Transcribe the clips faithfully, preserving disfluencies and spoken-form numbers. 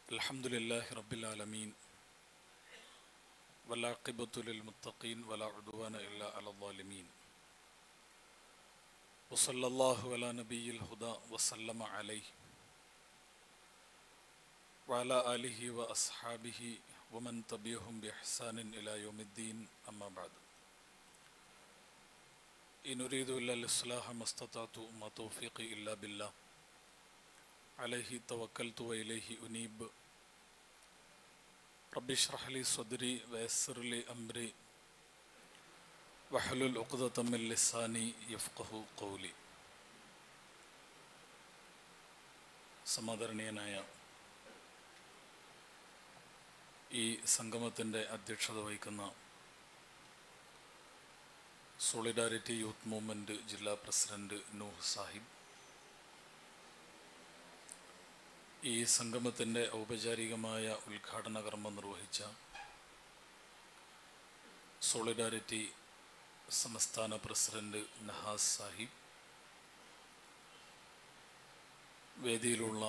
الحمد لله رب العالمين والعاقبة للمتقين ولا عدوان إلا على الظالمين وصلى الله على نبي الهدى وسلم عليه وعلى آله وأصحابه ومن تبعهم بإحسان إلى يوم الدين أما بعد إن أريد إلا الإصلاح ما استطعت وما توفيقي إلا بالله عليه توكلت وإليه أنيب رب اشرح لي صدري ويسر لي أمري واحلل عقدة من لساني يفقه قولي. സമാദരണീയനായ ഈ സംഗമത്തിൻ്റെ അധ്യക്ഷത വഹിക്കുന്ന സോളിഡാരിറ്റി യൂത്ത് മൂവ്മെൻറ്റ് ജില്ലാ പ്രസിഡന്റ് നൂഹ് സാഹിബ്, ഈ സംഗമത്തിൻ്റെ ഔപചാരികമായ ഉദ്ഘാടന കർമ്മം നിർവഹിച്ച സോളിഡാരിറ്റി സംസ്ഥാന പ്രസിഡന്റ് നഹാസ് സാഹിബ്, വേദിയിലുള്ള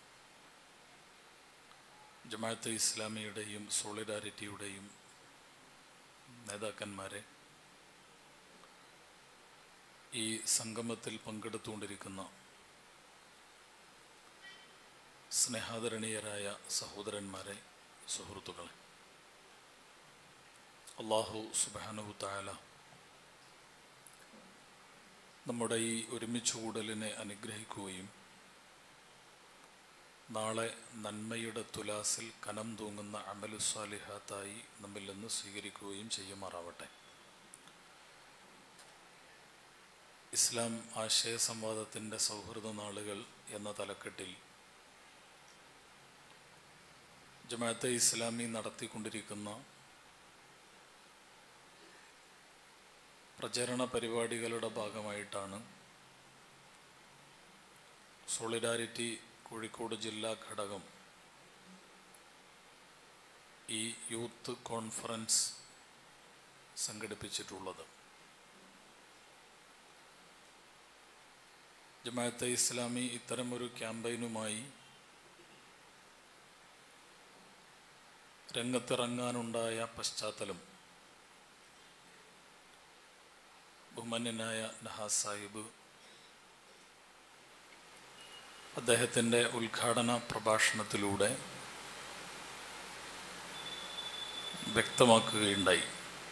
ജമാഅത്തെ ഇസ്ലാമിയുടെയും സോളിഡാരിറ്റിയുടെയും നേതാക്കന്മാരെ, ഈ സംഗമത്തിൽ പങ്കെടുത്തുകൊണ്ടിരിക്കുന്ന സ്നേഹാദരണീയരായ സഹോദരന്മാരെ, സുഹൃത്തുക്കളെ, അല്ലാഹു സുബ്ഹാനഹു തആല നമ്മുടെ ഈ ഒരുമിച്ച് കൂടലിനെ അനുഗ്രഹിക്കുകയും നാളെ നന്മയുടെ തുലാസിൽ കനം തൂങ്ങുന്ന അമലു സ്വാലിഹാത്തായി നമ്മിൽ നിന്ന് സ്വീകരിക്കുകയും ചെയ്യുമാറാവട്ടെ. ഇസ്ലാം ആശയ സംവാദത്തിൻ്റെ സൗഹൃദ നാളുകൾ എന്ന തലക്കെട്ടിൽ ജമാഅത്തെ ഇസ്ലാമി നടത്തിക്കൊണ്ടിരിക്കുന്ന പ്രചരണ പരിപാടികളുടെ ഭാഗമായിട്ടാണ് സോളിഡാരിറ്റി കോഴിക്കോട് ജില്ലാ ഘടകം ഈ യൂത്ത് കോൺഫറൻസ് സംഘടിപ്പിച്ചിട്ടുള്ളത്. ജമാഅത്തെ ഇസ്ലാമി ഇത്തരമൊരു ക്യാമ്പയിനുമായി രംഗത്തിറങ്ങാനുണ്ടായ പശ്ചാത്തലം ബഹുമാന്യനായ നഹാസ് സാഹിബ് അദ്ദേഹത്തിൻ്റെ ഉദ്ഘാടന പ്രഭാഷണത്തിലൂടെ വ്യക്തമാക്കുകയുണ്ടായി.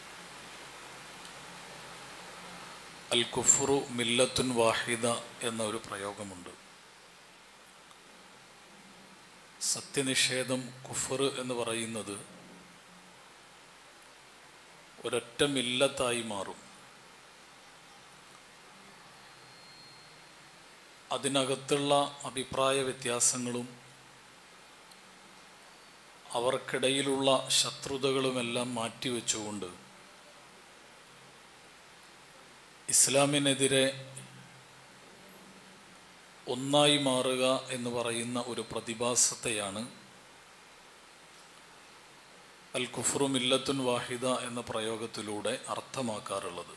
അൽ കുഫ്റു മില്ലത്തുൻ വാഹിദ എന്ന ഒരു പ്രയോഗമുണ്ട്. സത്യനിഷേധം, കുഫർ എന്ന് പറയുന്നത് ഒരൊറ്റ മില്ലത്തായി മാറും. അതിനകത്തുള്ള അഭിപ്രായ വ്യത്യാസങ്ങളും അവർക്കിടയിലുള്ള ശത്രുതകളുമെല്ലാം മാറ്റിവെച്ചുകൊണ്ട് ഇസ്ലാമിനെതിരെ ഒന്നായി മാറുക എന്ന് പറയുന്ന ഒരു പ്രതിഭാസത്തെയാണ് അൽ കുഫ്റു മില്ലത്തുൻ വാഹിദ എന്ന പ്രയോഗത്തിലൂടെ അർത്ഥമാക്കാറുള്ളത്.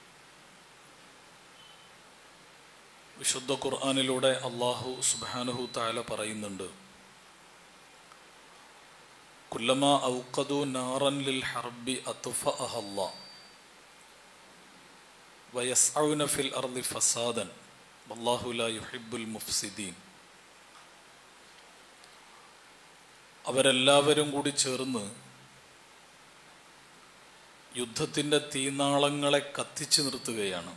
വിശുദ്ധ ഖുർആനിലൂടെ അല്ലാഹു സുബ്ഹാനഹു തആല പറയുന്നുണ്ട്, കുല്ലമാ ഔഖദു നാറൻ ലിൽ ഹർബി അത്ഫഅഹല്ലാഹ് വയസ്ഔന ഫിൽ അർളി ഫസാദൻ വല്ലാഹു ലാ യുഹിബ്ബുൽ മുഫ്സിദീൻ. അവരെല്ലാവരും കൂടി ചേർന്ന് യുദ്ധത്തിൻ്റെ തീനാളങ്ങളെ കത്തിച്ചു നിർത്തുകയാണ്.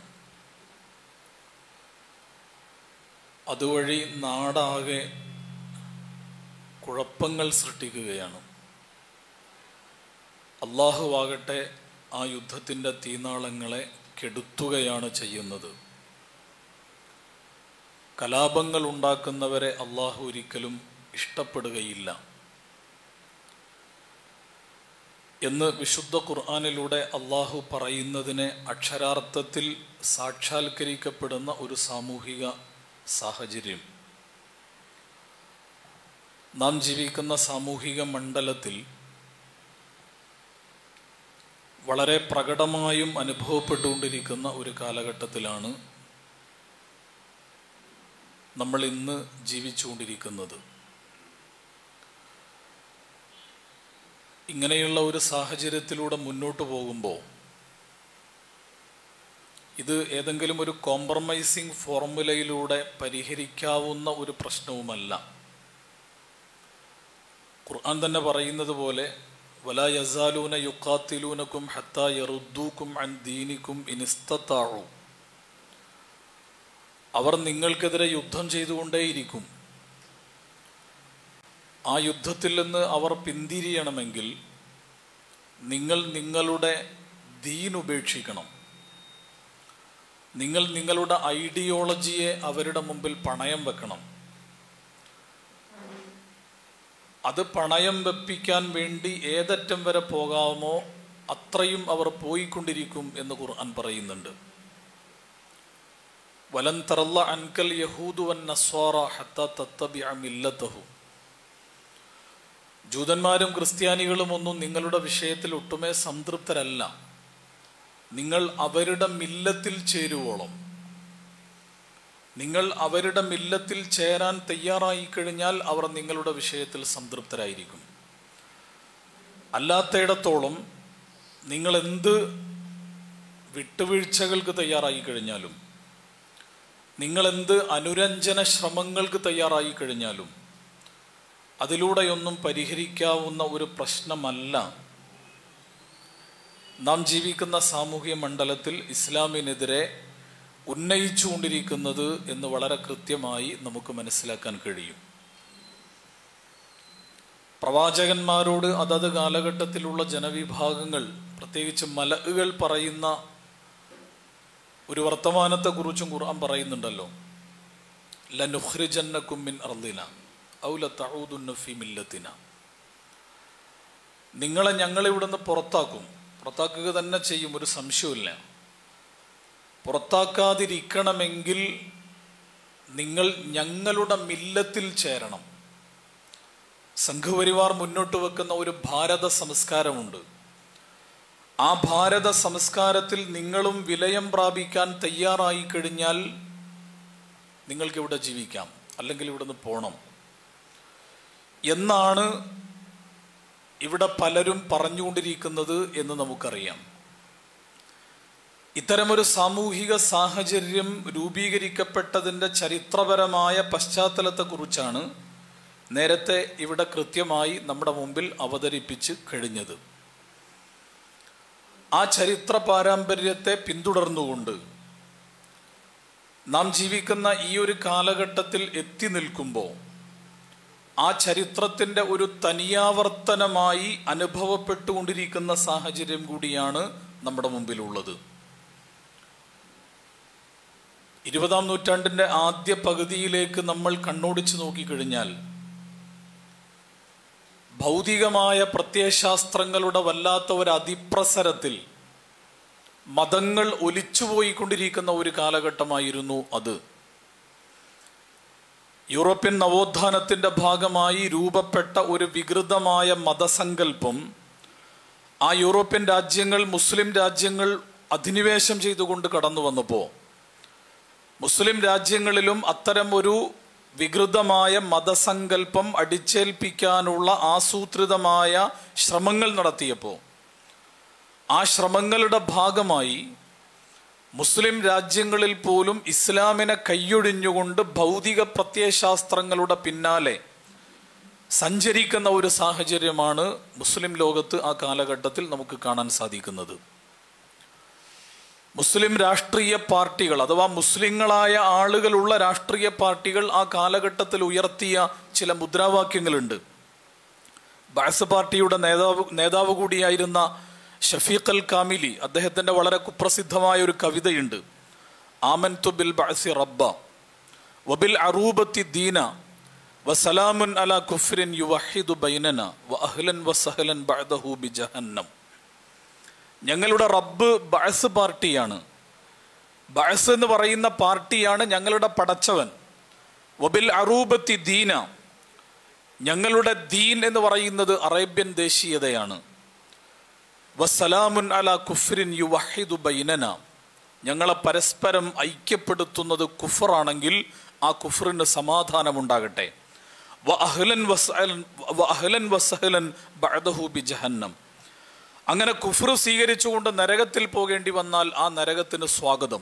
അതുവഴി നാടാകെ കുഴപ്പങ്ങൾ സൃഷ്ടിക്കുകയാണ്. അല്ലാഹുവാകട്ടെ ആ യുദ്ധത്തിൻ്റെ തീനാളങ്ങളെ കെടുത്തുകയാണ് ചെയ്യുന്നത്. കലാപങ്ങൾ ഉണ്ടാക്കുന്നവരെ അല്ലാഹു ഒരിക്കലും ഇഷ്ടപ്പെടുകയില്ല എന്ന് വിശുദ്ധ ഖുർആനിലൂടെ അല്ലാഹു പറയുന്നതിനെ അക്ഷരാർത്ഥത്തിൽ സാക്ഷാത്കരിക്കപ്പെടുന്ന ഒരു സാമൂഹിക സാഹചര്യം നാം ജീവിക്കുന്ന സാമൂഹിക മണ്ഡലത്തിൽ വളരെ പ്രകടമായും അനുഭവപ്പെട്ടുകൊണ്ടിരിക്കുന്ന ഒരു കാലഘട്ടത്തിലാണ് നമ്മൾ ഇന്ന് ജീവിച്ചുകൊണ്ടിരിക്കുന്നത്. ഇങ്ങനെയുള്ള ഒരു സാഹചര്യത്തിലൂടെ മുന്നോട്ട് പോകുമ്പോൾ ഇത് ഏതെങ്കിലും ഒരു കോംപ്രമൈസിങ് ഫോർമുലയിലൂടെ പരിഹരിക്കാവുന്ന ഒരു പ്രശ്നവുമല്ല. ഖുർആൻ തന്നെ പറയുന്നത് പോലെ വലാ യസാലൂന യുഖാത്തിലൂനകും ഹത്താ യറുദ്ദൂകും അൻ ദീനികും ഇൻ ഇസ്തതാഉ. അവർ നിങ്ങൾക്കെതിരെ യുദ്ധം ചെയ്തുകൊണ്ടേയിരിക്കും. ആ യുദ്ധത്തിൽ നിന്ന് അവർ പിന്തിരിയണമെങ്കിൽ നിങ്ങൾ നിങ്ങളുടെ ദീൻ ഉപേക്ഷിക്കണം. നിങ്ങൾ നിങ്ങളുടെ ഐഡിയോളജിയെ അവരുടെ മുമ്പിൽ പണയം വെക്കണം. അത് പണയം വെപ്പിക്കാൻ വേണ്ടി ഏതറ്റം വരെ പോകാമോ അത്രയും അവർ പോയിക്കൊണ്ടിരിക്കും എന്ന് ഖുർആൻ പറയുന്നുണ്ട്. വലൻ തറല്ല അൻകൽ യഹൂദു വൻ നസ്വാറ ഹത്താ തത്തബിഅ മില്ലതഹു. ജൂതന്മാരും ക്രിസ്ത്യാനികളും ഒന്നും നിങ്ങളുടെ വിഷയത്തിൽ ഒട്ടുമേ സംതൃപ്തരല്ല. നിങ്ങൾ അവരുടെ മില്ലത്തിൽ ചേരുവോളം, നിങ്ങൾ അവരുടെ മില്ലത്തിൽ ചേരാൻ തയ്യാറായി കഴിഞ്ഞാൽ അവർ നിങ്ങളുടെ വിഷയത്തിൽ സംതൃപ്തരായിരിക്കും. അല്ലാത്തയിടത്തോളം നിങ്ങൾ എന്ത് വിട്ടുവീഴ്ചകൾക്ക് തയ്യാറായി കഴിഞ്ഞാലും, നിങ്ങളെന്ത് അനുരഞ്ജന ശ്രമങ്ങൾക്ക് തയ്യാറായി കഴിഞ്ഞാലും അതിലൂടെയൊന്നും പരിഹരിക്കാവുന്ന ഒരു പ്രശ്നമല്ല നാം ജീവിക്കുന്ന സാമൂഹ്യ മണ്ഡലത്തിൽ ഇസ്ലാമിനെതിരെ ഉന്നയിച്ചുകൊണ്ടിരിക്കുന്നത് എന്ന് വളരെ കൃത്യമായി നമുക്ക് മനസ്സിലാക്കാൻ കഴിയും. പ്രവാചകന്മാരോട് അതത് കാലഘട്ടത്തിലുള്ള ജനവിഭാഗങ്ങൾ, പ്രത്യേകിച്ച് മലഅുകൾ പറയുന്ന ഒരു വർത്തമാനത്തെ കുറിച്ചും ഖുർആൻ പറയുന്നുണ്ടല്ലോ. ലനുഖ്രിജന്നകും മിൻ അർദിന ഔ ലതഊദുന്ന ഫീ മില്ലത്തിന. നിങ്ങളെ ഞങ്ങൾ ഇവിടുന്ന് പുറത്താക്കും, പുറത്താക്കുക തന്നെ ചെയ്യും, ഒരു സംശയമില്ല. പുറത്താക്കാതിരിക്കണമെങ്കിൽ നിങ്ങൾ ഞങ്ങളുടെ മില്ലത്തിൽ ചേരണം. സംഘപരിവാർ മുന്നോട്ട് വെക്കുന്ന ഒരു ഭാരത സംസ്കാരമുണ്ട്. ആ ഭാരത സംസ്കാരത്തിൽ നിങ്ങളും വിലയം പ്രാപിക്കാൻ തയ്യാറായി കഴിഞ്ഞാൽ നിങ്ങൾക്കിവിടെ ജീവിക്കാം, അല്ലെങ്കിൽ ഇവിടുന്ന് പോകണം എന്നാണ് ഇവിടെ പലരും പറഞ്ഞുകൊണ്ടിരിക്കുന്നത് എന്ന് നമുക്കറിയാം. ഇത്തരമൊരു സാമൂഹിക സാഹചര്യം രൂപീകരിക്കപ്പെട്ടതിൻ്റെ ചരിത്രപരമായ പശ്ചാത്തലത്തെക്കുറിച്ചാണ് നേരത്തെ ഇവിടെ കൃത്യമായി നമ്മുടെ മുമ്പിൽ അവതരിപ്പിച്ച് കഴിഞ്ഞത്. ആ ചരിത്ര പാരമ്പര്യത്തെ പിന്തുടർന്നുകൊണ്ട് നാം ജീവിക്കുന്ന ഈ ഒരു കാലഘട്ടത്തിൽ എത്തി നിൽക്കുമ്പോൾ ആ ചരിത്രത്തിൻ്റെ ഒരു തനിയാവർത്തനമായി അനുഭവപ്പെട്ടുകൊണ്ടിരിക്കുന്ന സാഹചര്യം കൂടിയാണ് നമ്മുടെ മുമ്പിലുള്ളത്. ഇരുപതാം നൂറ്റാണ്ടിൻ്റെ ആദ്യ പകുതിയിലേക്ക് നമ്മൾ കണ്ണോടിച്ചു നോക്കിക്കഴിഞ്ഞാൽ ഭൗതികമായ പ്രത്യയശാസ്ത്രങ്ങളുടെ വല്ലാത്ത ഒരു അതിപ്രസരത്തിൽ മതങ്ങൾ ഒലിച്ചുപോയിക്കൊണ്ടിരിക്കുന്ന ഒരു കാലഘട്ടമായിരുന്നു അത്. യൂറോപ്യൻ നവോത്ഥാനത്തിൻ്റെ ഭാഗമായി രൂപപ്പെട്ട ഒരു വികൃതമായ മതസങ്കല്പം ആ യൂറോപ്യൻ രാജ്യങ്ങൾ, മുസ്ലിം രാജ്യങ്ങൾ അധിനിവേശം ചെയ്തുകൊണ്ട് കടന്നു വന്നപ്പോൾ മുസ്ലിം രാജ്യങ്ങളിലും അത്തരം ഒരു വികൃതമായ മതസങ്കല്പം അടിച്ചേൽപ്പിക്കാനുള്ള ആസൂത്രിതമായ ശ്രമങ്ങൾ നടത്തിയപ്പോൾ ആ ശ്രമങ്ങളുടെ ഭാഗമായി മുസ്ലിം രാജ്യങ്ങളിൽ പോലും ഇസ്ലാമിനെ കൈയൊഴിഞ്ഞുകൊണ്ട് ഭൗതിക പ്രത്യയശാസ്ത്രങ്ങളുടെ പിന്നാലെ സഞ്ചരിക്കുന്ന ഒരു സാഹചര്യമാണ് മുസ്ലിം ലോകത്ത് ആ കാലഘട്ടത്തിൽ നമുക്ക് കാണാൻ സാധിക്കുന്നത്. മുസ്ലിം രാഷ്ട്രീയ പാർട്ടികൾ അഥവാ മുസ്ലിങ്ങളായ ആളുകളുള്ള രാഷ്ട്രീയ പാർട്ടികൾ ആ കാലഘട്ടത്തിൽ ഉയർത്തിയ ചില മുദ്രാവാക്യങ്ങളുണ്ട്. ബഅസ് പാർട്ടിയുടെ നേതാവ് നേതാവ് കൂടിയായിരുന്ന ഷഫീഖ് അൽ കാമിലി, അദ്ദേഹത്തിൻ്റെ വളരെ കുപ്രസിദ്ധമായ ഒരു കവിതയുണ്ട്. ആമൻതു ബിൽ ബഅസി റബ്ബ വബിൽ അറൂബത്തി ദീന വസലാമുൻ അലാ കുഫ്രിൻ യുവഹിദു ബൈനന വഅഹ്ലൻ വസഹലൻ ബഅദഹു ബിജഹന്നം. ഞങ്ങളുടെ റബ്ബ് ബഅസ് പാർട്ടിയാണ്. ബഅസ് എന്ന് പറയുന്ന പാർട്ടിയാണ് ഞങ്ങളുടെ പടച്ചവൻ. വബിൽ അറൂബത്തി ദീന, ഞങ്ങളുടെ ദീൻ എന്ന് പറയുന്നത് അറേബ്യൻ ദേശീയതയാണ്. വസ്സലാമുൻ അലാ കുഫ്രിൻ യുവഹിദു ബൈനന, ഞങ്ങളെ പരസ്പരം ഐക്യപ്പെടുത്തുന്നത് കുഫറാണെങ്കിൽ ആ കുഫറിന് സമാധാനമുണ്ടാകട്ടെ. വഅഹ്ലൻ വസഹലൻ വഅഹ്ലൻ വസഹലൻ ബഅദഹു ബിജഹന്നം. അങ്ങനെ കുഫ്ർ സ്വീകരിച്ചുകൊണ്ട് നരകത്തിൽ പോകേണ്ടി വന്നാൽ ആ നരകത്തിന് സ്വാഗതം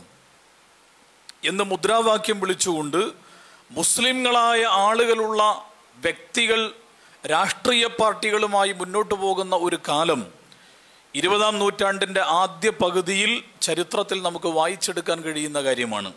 എന്ന് മുദ്രാവാക്യം വിളിച്ചുകൊണ്ട് മുസ്ലിങ്ങളായ ആളുകളുള്ള വ്യക്തികൾ രാഷ്ട്രീയ പാർട്ടികളുമായി മുന്നോട്ട് പോകുന്ന ഒരു കാലം ഇരുപതാം നൂറ്റാണ്ടിൻ്റെ ആദ്യ പകുതിയിൽ ചരിത്രത്തിൽ നമുക്ക് വായിച്ചെടുക്കാൻ കഴിയുന്ന കാര്യമാണ്.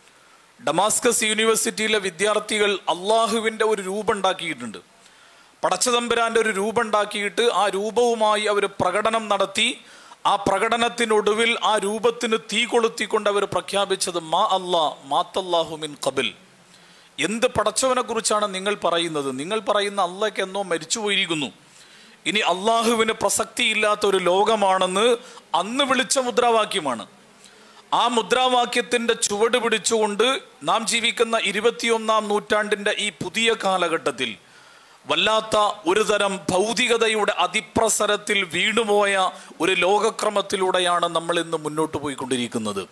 ഡമാസ്കസ് യൂണിവേഴ്സിറ്റിയിലെ വിദ്യാർത്ഥികൾ അള്ളാഹുവിൻ്റെ ഒരു രൂപം ഉണ്ടാക്കിയിട്ടുണ്ട്. പടച്ചതമ്പുരാൻ്റെ ഒരു രൂപം ഉണ്ടാക്കിയിട്ട് ആ രൂപവുമായി അവർ പ്രകടനം നടത്തി. ആ പ്രകടനത്തിനൊടുവിൽ ആ രൂപത്തിന് തീ കൊളുത്തിക്കൊണ്ട് അവർ പ്രഖ്യാപിച്ചത് മാ അല്ലാ മാത്തല്ലാഹു മിൻ ഖബൽ. എന്ത് പടച്ചവനെ കുറിച്ചാണ് നിങ്ങൾ പറയുന്നത്? നിങ്ങൾ പറയുന്ന അള്ളാഹ്ക്ക് എന്നോ മരിച്ചുപോയിരിക്കുന്നു, ഇനി അള്ളാഹുവിന് പ്രസക്തിയില്ലാത്ത ഒരു ലോകമാണെന്ന് അന്ന് വിളിച്ച മുദ്രാവാക്യമാണ്. ആ മുദ്രാവാക്യത്തിൻ്റെ ചുവട് പിടിച്ചുകൊണ്ട് നാം ജീവിക്കുന്ന ഇരുപത്തിയൊന്നാം നൂറ്റാണ്ടിൻ്റെ ഈ പുതിയ കാലഘട്ടത്തിൽ വല്ലാത്ത ഒരു തരം ഭൗതികതയുടെ അതിപ്രസരത്തിൽ വീണുപോയ ഒരു ലോകക്രമത്തിലൂടെയാണ് നമ്മൾ ഇന്ന് മുന്നോട്ട് പോയിക്കൊണ്ടിരിക്കുന്നത്.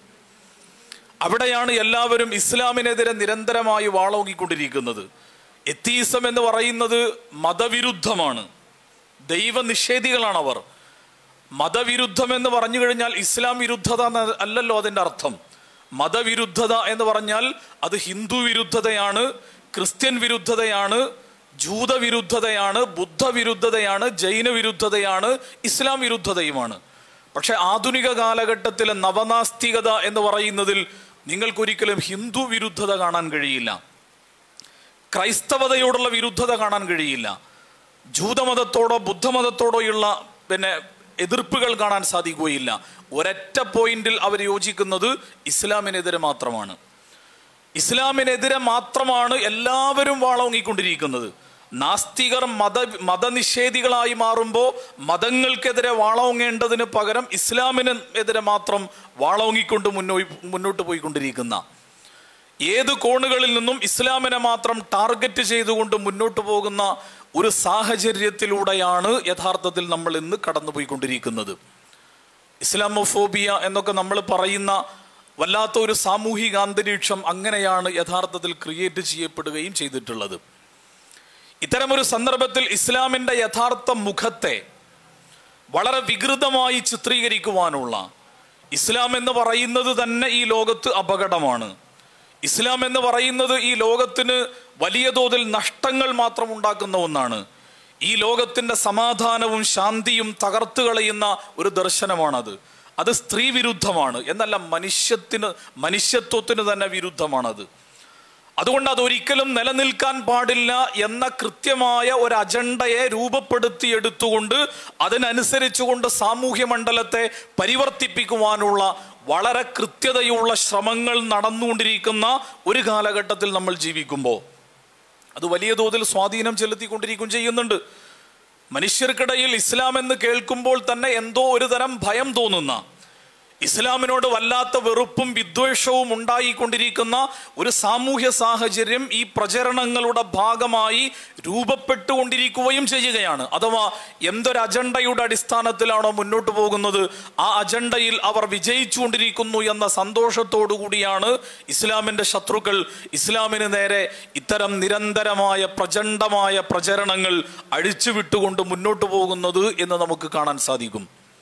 അവിടെയാണ് എല്ലാവരും ഇസ്ലാമിനെതിരെ നിരന്തരമായി വാളോങ്ങിക്കൊണ്ടിരിക്കുന്നത്. എത്തീസം എന്ന് പറയുന്നത് മതവിരുദ്ധമാണ്, ദൈവനിഷേധികളാണ് അവർ. മതവിരുദ്ധം എന്ന് പറഞ്ഞു കഴിഞ്ഞാൽ ഇസ്ലാം വിരുദ്ധത അല്ലല്ലോ അതിൻ്റെ അർത്ഥം. മതവിരുദ്ധത എന്ന് പറഞ്ഞാൽ അത് ഹിന്ദു വിരുദ്ധതയാണ്, ക്രിസ്ത്യൻ വിരുദ്ധതയാണ്, ജൂത വിരുദ്ധതയാണ്, ബുദ്ധ വിരുദ്ധതയാണ്, ജൈന വിരുദ്ധതയാണ്, ഇസ്ലാം വിരുദ്ധതയുമാണ്. പക്ഷെ ആധുനിക കാലഘട്ടത്തിലെ നവനാസ്തികത എന്ന് പറയുന്നതിൽ നിങ്ങൾക്കൊരിക്കലും ഹിന്ദു വിരുദ്ധത കാണാൻ കഴിയില്ല, ക്രൈസ്തവതയോടുള്ള വിരുദ്ധത കാണാൻ കഴിയില്ല, ജൂതമതത്തോടോ ബുദ്ധമതത്തോടോയുള്ള പിന്നെ എതിർപ്പുകൾ കാണാൻ സാധിക്കുകയില്ല. ഒരൊറ്റ പോയിന്റിൽ അവർ യോജിക്കുന്നത് ഇസ്ലാമിനെതിരെ മാത്രമാണ്. ഇസ്ലാമിനെതിരെ മാത്രമാണ് എല്ലാവരും വാളോങ്ങിക്കൊണ്ടിരിക്കുന്നത്. നാസ്തികർ മത മതനിഷേധികളായി മാറുമ്പോൾ മതങ്ങൾക്കെതിരെ വാളോങ്ങേണ്ടതിന് പകരം ഇസ്ലാമിന് എതിരെ മാത്രം വാളോങ്ങിക്കൊണ്ട് മുന്നോ മുന്നോട്ട് പോയിക്കൊണ്ടിരിക്കുന്ന, ഏത് കോണുകളിൽ നിന്നും ഇസ്ലാമിനെ മാത്രം ടാർഗറ്റ് ചെയ്തുകൊണ്ട് മുന്നോട്ട് പോകുന്ന ഒരു സാഹചര്യത്തിലൂടെയാണ് യഥാർത്ഥത്തിൽ നമ്മൾ ഇന്ന് കടന്നുപോയിക്കൊണ്ടിരിക്കുന്നത്. ഇസ്ലാമോഫോബിയ എന്നൊക്കെ നമ്മൾ പറയുന്ന വല്ലാത്ത ഒരു സാമൂഹിക അന്തരീക്ഷം അങ്ങനെയാണ് യഥാർത്ഥത്തിൽ ക്രിയേറ്റ് ചെയ്യപ്പെടുകയും ചെയ്തിട്ടുള്ളത്. ഇത്തരമൊരു സന്ദർഭത്തിൽ ഇസ്ലാമിൻ്റെ യഥാർത്ഥ മുഖത്തെ വളരെ വികൃതമായി ചിത്രീകരിക്കുവാനുള്ള, ഇസ്ലാം എന്ന് പറയുന്നത് തന്നെ ഈ ലോകത്ത് അപകടമാണ്, ഇസ്ലാം എന്ന് പറയുന്നത് ഈ ലോകത്തിന് വലിയ തോതിൽ നഷ്ടങ്ങൾ മാത്രം ഉണ്ടാക്കുന്ന ഒന്നാണ്, ഈ ലോകത്തിൻ്റെ സമാധാനവും ശാന്തിയും തകർത്തു കളയുന്ന ഒരു ദർശനമാണത്, അത് സ്ത്രീ വിരുദ്ധമാണ് എന്നല്ല, മനുഷ്യത്തിന് മനുഷ്യത്വത്തിന് തന്നെ വിരുദ്ധമാണത്. അതുകൊണ്ട് അതൊരിക്കലും നിലനിൽക്കാൻ പാടില്ല എന്ന കൃത്യമായ ഒരു അജണ്ടയെ രൂപപ്പെടുത്തിയെടുത്തുകൊണ്ട് അതിനനുസരിച്ചുകൊണ്ട് സാമൂഹ്യ മണ്ഡലത്തെ പരിവർത്തിപ്പിക്കുവാനുള്ള വളരെ കൃത്യതയുള്ള ശ്രമങ്ങൾ നടന്നുകൊണ്ടിരിക്കുന്ന ഒരു കാലഘട്ടത്തിൽ നമ്മൾ ജീവിക്കുമ്പോൾ അത് വലിയ തോതിൽ സ്വാധീനം ചെലുത്തിക്കൊണ്ടിരിക്കുകയും ചെയ്യുന്നുണ്ട്. മനുഷ്യർക്കിടയിൽ ഇസ്ലാം എന്ന് കേൾക്കുമ്പോൾ തന്നെ എന്തോ ഒരു തരം ഭയം തോന്നുന്ന, ഇസ്ലാമിനോട് വല്ലാത്ത വെറുപ്പും വിദ്വേഷവും ഉണ്ടായിക്കൊണ്ടിരിക്കുന്ന ഒരു സാമൂഹ്യ സാഹചര്യം ഈ പ്രചരണങ്ങളുടെ ഭാഗമായി രൂപപ്പെട്ടുകൊണ്ടിരിക്കുകയും ചെയ്യുകയാണ്. അഥവാ എന്തൊരു അജണ്ടയുടെ അടിസ്ഥാനത്തിലാണോ മുന്നോട്ട് പോകുന്നത് ആ അജണ്ടയിൽ അവർ വിജയിച്ചുകൊണ്ടിരിക്കുന്നു എന്ന സന്തോഷത്തോടു കൂടിയാണ് ഇസ്ലാമിൻ്റെ ശത്രുക്കൾ ഇസ്ലാമിന് നേരെ ഇത്തരം നിരന്തരമായ പ്രചണ്ഡമായ പ്രചരണങ്ങൾ അഴിച്ചുവിട്ടുകൊണ്ട് മുന്നോട്ട് പോകുന്നത് എന്ന് നമുക്ക് കാണാൻ സാധിക്കും.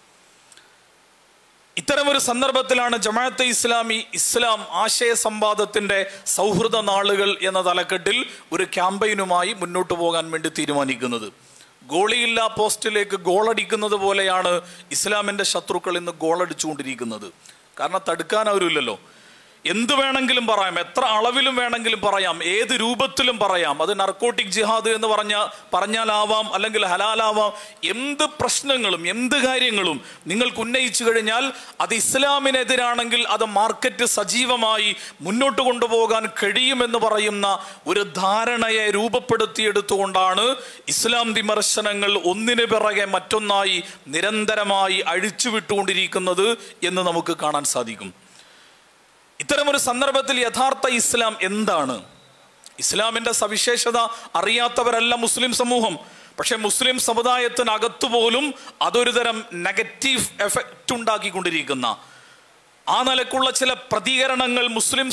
ഇത്തരമൊരു സന്ദർഭത്തിലാണ് ജമാഅത്തെ ഇസ്ലാമി ഇസ്ലാം ആശയ സംവാദത്തിൻ്റെ സൗഹൃദ നാളുകൾ എന്ന തലക്കെട്ടിൽ ഒരു ക്യാമ്പയിനുമായി മുന്നോട്ട് പോകാൻ വേണ്ടി തീരുമാനിക്കുന്നത്. ഗോളിയില്ലാ പോസ്റ്റിലേക്ക് ഗോളടിക്കുന്നത് പോലെയാണ് ഇസ്ലാമിൻ്റെ ശത്രുക്കൾ ഇന്ന് ഗോളടിച്ചുകൊണ്ടിരിക്കുന്നത്. കാരണം തടുക്കാൻ അവരില്ലല്ലോ. എന്ത് വേണമെങ്കിലും പറയാം, എത്ര അളവിലും വേണമെങ്കിലും പറയാം, ഏത് രൂപത്തിലും പറയാം. അത് നർക്കോട്ടിക് ജിഹാദ് എന്ന് പറഞ്ഞ പറഞ്ഞാലാവാം, അല്ലെങ്കിൽ ഹലാലാവാം. എന്ത് പ്രശ്നങ്ങളും എന്ത് കാര്യങ്ങളും നിങ്ങൾക്ക് ഉന്നയിച്ചു കഴിഞ്ഞാൽ അത് ഇസ്ലാമിനെതിരാണെങ്കിൽ അത് മാർക്കറ്റ് സജീവമായി മുന്നോട്ട് കൊണ്ടുപോകാൻ കഴിയുമെന്ന് പറയുന്ന ഒരു ധാരണയെ രൂപപ്പെടുത്തിയെടുത്തുകൊണ്ടാണ് ഇസ്ലാം വിമർശനങ്ങൾ ഒന്നിനു പിറകെ മറ്റൊന്നായി നിരന്തരമായി അഴിച്ചുവിട്ടുകൊണ്ടിരിക്കുന്നത് എന്ന് നമുക്ക് കാണാൻ സാധിക്കും. ഇത്തരമൊരു സന്ദർഭത്തിൽ യഥാർത്ഥ ഇസ്ലാം എന്താണ്? ഇസ്ലാമിൻ്റെ സവിശേഷത അറിയാത്തവരല്ല മുസ്ലിം സമൂഹം. പക്ഷെ മുസ്ലിം സമുദായത്തിനകത്തു പോലും അതൊരു തരം നെഗറ്റീവ് എഫക്റ്റ് ഉണ്ടാക്കിക്കൊണ്ടിരിക്കുന്ന, ആ നിലക്കുള്ള ചില പ്രതികരണങ്ങൾ മുസ്ലിം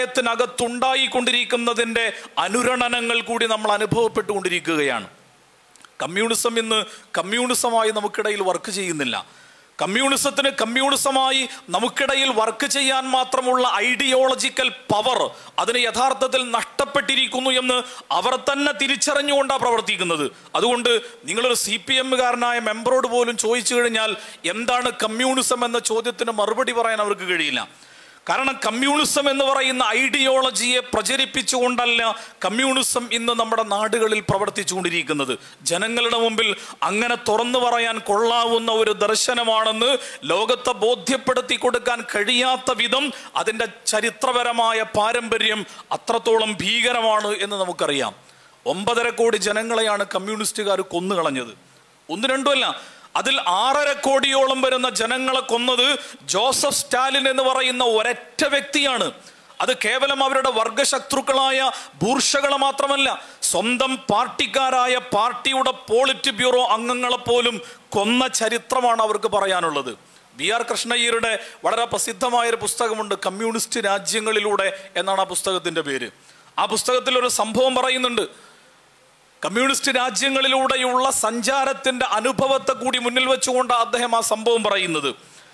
സമുദായത്തിനകത്തുണ്ടായിക്കൊണ്ടിരിക്കുന്നതിൻ്റെ അനുരണനങ്ങൾ കൂടി നമ്മൾ അനുഭവപ്പെട്ടുകൊണ്ടിരിക്കുകയാണ്. കമ്മ്യൂണിസം ഇന്ന് കമ്മ്യൂണിസമായി നമുക്കിടയിൽ വർക്ക് ചെയ്യുന്നില്ല. കമ്മ്യൂണിസത്തിന് കമ്മ്യൂണിസമായി നമുക്കിടയിൽ വർക്ക് ചെയ്യാൻ മാത്രമുള്ള ഐഡിയോളജിക്കൽ പവർ അതിന് യഥാർത്ഥത്തിൽ നഷ്ടപ്പെട്ടിരിക്കുന്നു എന്ന് അവർ തന്നെ തിരിച്ചറിഞ്ഞുകൊണ്ടാണ് പ്രവർത്തിക്കുന്നത്. അതുകൊണ്ട് നിങ്ങളൊരു സി പി എമ്മുകാരനായ മെമ്പറോട് പോലും ചോദിച്ചു കഴിഞ്ഞാൽ എന്താണ് കമ്മ്യൂണിസം എന്ന ചോദ്യത്തിന് മറുപടി പറയാൻ അവർക്ക് കഴിയില്ല. കാരണം കമ്മ്യൂണിസം എന്ന് പറയുന്ന ഐഡിയോളജിയെ പ്രചരിപ്പിച്ചുകൊണ്ടല്ല കമ്മ്യൂണിസം ഇന്ന് നമ്മുടെ നാടുകളിൽ പ്രവർത്തിച്ചുകൊണ്ടിരിക്കുന്നത്. ജനങ്ങളുടെ മുമ്പിൽ അങ്ങനെ തുറന്നു പറയാൻ കൊള്ളാവുന്ന ഒരു ദർശനമാണെന്ന് ലോകത്തെ ബോധ്യപ്പെടുത്തി കൊടുക്കാൻ കഴിയാത്ത വിധം അതിൻ്റെ ചരിത്രപരമായ പാരമ്പര്യം അത്രത്തോളം ഭീകരമാണ് എന്ന് നമുക്കറിയാം. ഒമ്പതര കോടി ജനങ്ങളെയാണ് കമ്മ്യൂണിസ്റ്റുകാർ കൊന്നുകളഞ്ഞത്. ഒന്ന് രണ്ടുമല്ല, അതിൽ ആറര കോടിയോളം വരുന്ന ജനങ്ങളെ കൊന്നത് ജോസഫ് സ്റ്റാലിൻ എന്ന് പറയുന്ന ഒരൊറ്റ വ്യക്തിയാണ്. അത് കേവലം അവരുടെ വർഗശത്രുക്കളായ ബൂർഷകളെ മാത്രമല്ല, സ്വന്തം പാർട്ടിക്കാരായ പാർട്ടിയുടെ പോളിറ്റ് ബ്യൂറോ അംഗങ്ങളെ പോലും കൊന്ന ചരിത്രമാണ് അവർക്ക് പറയാനുള്ളത്. ബി ആർ കൃഷ്ണയ്യരുടെ വളരെ പ്രസിദ്ധമായൊരു പുസ്തകമുണ്ട്, കമ്മ്യൂണിസ്റ്റ് രാജ്യങ്ങളിലൂടെ എന്നാണ് ആ പുസ്തകത്തിൻ്റെ പേര്. ആ പുസ്തകത്തിൽ ഒരു സംഭവം പറയുന്നുണ്ട്. കമ്മ്യൂണിസ്റ്റ് രാജ്യങ്ങളിലൂടെയുള്ള സഞ്ചാരത്തിൻ്റെ അനുഭവത്തെ കൂടി മുന്നിൽ വെച്ചുകൊണ്ട് അദ്ദേഹം ആ സംഭവം പറയുന്നത്.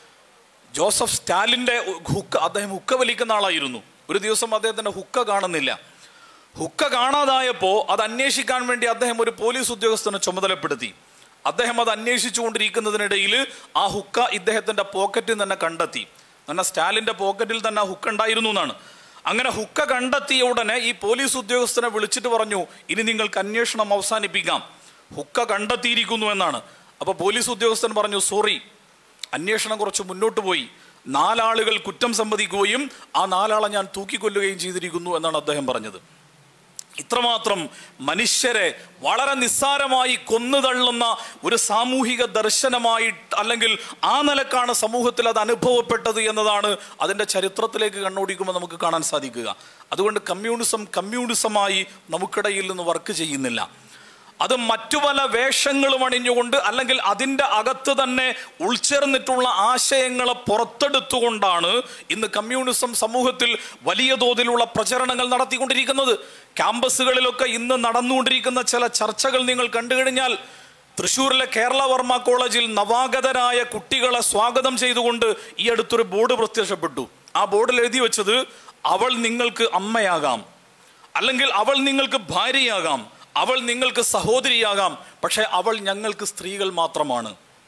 ജോസഫ് സ്റ്റാലിൻ്റെ ഹുക്ക, അദ്ദേഹം ഹുക്ക വലിക്കുന്ന ആളായിരുന്നു. ഒരു ദിവസം അദ്ദേഹത്തിൻ്റെ ഹുക്ക കാണുന്നില്ല. ഹുക്ക കാണാതായപ്പോൾ അത് അന്വേഷിക്കാൻ വേണ്ടി അദ്ദേഹം ഒരു പോലീസ് ഉദ്യോഗസ്ഥനെ ചുമതലപ്പെടുത്തി. അദ്ദേഹം അത് അന്വേഷിച്ചു കൊണ്ടിരിക്കുന്നതിനിടയിൽ ആ ഹുക്ക ഇദ്ദേഹത്തിൻ്റെ പോക്കറ്റിൽ തന്നെ കണ്ടെത്തി. എന്നാൽ സ്റ്റാലിൻ്റെ പോക്കറ്റിൽ തന്നെ ആ ഹുക്ക ഉണ്ടായിരുന്നു എന്നാണ്. അങ്ങനെ ഹുക്ക കണ്ടെത്തിയ ഉടനെ ഈ പോലീസ് ഉദ്യോഗസ്ഥനെ വിളിച്ചിട്ട് പറഞ്ഞു, ഇനി നിങ്ങൾക്ക് അന്വേഷണം അവസാനിപ്പിക്കാം, ഹുക്ക കണ്ടെത്തിയിരിക്കുന്നു എന്നാണ്. അപ്പോൾ പോലീസ് ഉദ്യോഗസ്ഥൻ പറഞ്ഞു, സോറി, അന്വേഷണം കുറച്ച് മുന്നോട്ട് പോയി, നാലാളുകൾ കുറ്റം സമ്മതിക്കുകയും ആ നാലാളെ ഞാൻ തൂക്കിക്കൊല്ലുകയും ചെയ്തിരിക്കുന്നു എന്നാണ് അദ്ദേഹം പറഞ്ഞത്. ഇത്രമാത്രം മനുഷ്യരെ വളരെ നിസ്സാരമായി കൊന്നുതള്ളുന്ന ഒരു സാമൂഹിക ദർശനമായി അല്ലെങ്കിൽ ആ നിലക്കാണ് സമൂഹത്തിൽ അത് അനുഭവപ്പെട്ടത് എന്നതാണ് അതിൻ്റെ ചരിത്രത്തിലേക്ക് കണ്ണോടിക്കുമ്പോൾ നമുക്ക് കാണാൻ സാധിക്കുക. അതുകൊണ്ട് കമ്മ്യൂണിസം കമ്മ്യൂണിസമായി നമുക്കിടയിൽ നിന്ന് വർക്ക് ചെയ്യുന്നില്ല. അത് മറ്റു പല വേഷങ്ങളും അണിഞ്ഞുകൊണ്ട് അല്ലെങ്കിൽ അതിൻ്റെ അകത്ത് തന്നെ ഉൾച്ചേർന്നിട്ടുള്ള ആശയങ്ങളെ പുറത്തെടുത്തുകൊണ്ടാണ് ഇന്ന് കമ്മ്യൂണിസം സമൂഹത്തിൽ വലിയ തോതിലുള്ള പ്രചരണങ്ങൾ നടത്തിക്കൊണ്ടിരിക്കുന്നത്. ക്യാമ്പസുകളിലൊക്കെ ഇന്ന് നടന്നുകൊണ്ടിരിക്കുന്ന ചില ചർച്ചകൾ നിങ്ങൾ കണ്ടു കഴിഞ്ഞാൽ, തൃശ്ശൂരിലെ കേരളവർമ്മ കോളേജിൽ നവാഗതരായ കുട്ടികളെ സ്വാഗതം ചെയ്തുകൊണ്ട് ഈ അടുത്തൊരു ബോർഡ് പ്രത്യക്ഷപ്പെട്ടു. ആ ബോർഡിൽ എഴുതി വെച്ചത്, അവൾ നിങ്ങൾക്ക് അമ്മയാകാം, അല്ലെങ്കിൽ അവൾ നിങ്ങൾക്ക് ഭാര്യയാകാം, അവൾ നിങ്ങൾക്ക് സഹോദരിയാകാം, പക്ഷെ അവൾ ഞങ്ങൾക്ക് സ്ത്രീകൾ മാത്രമാണ്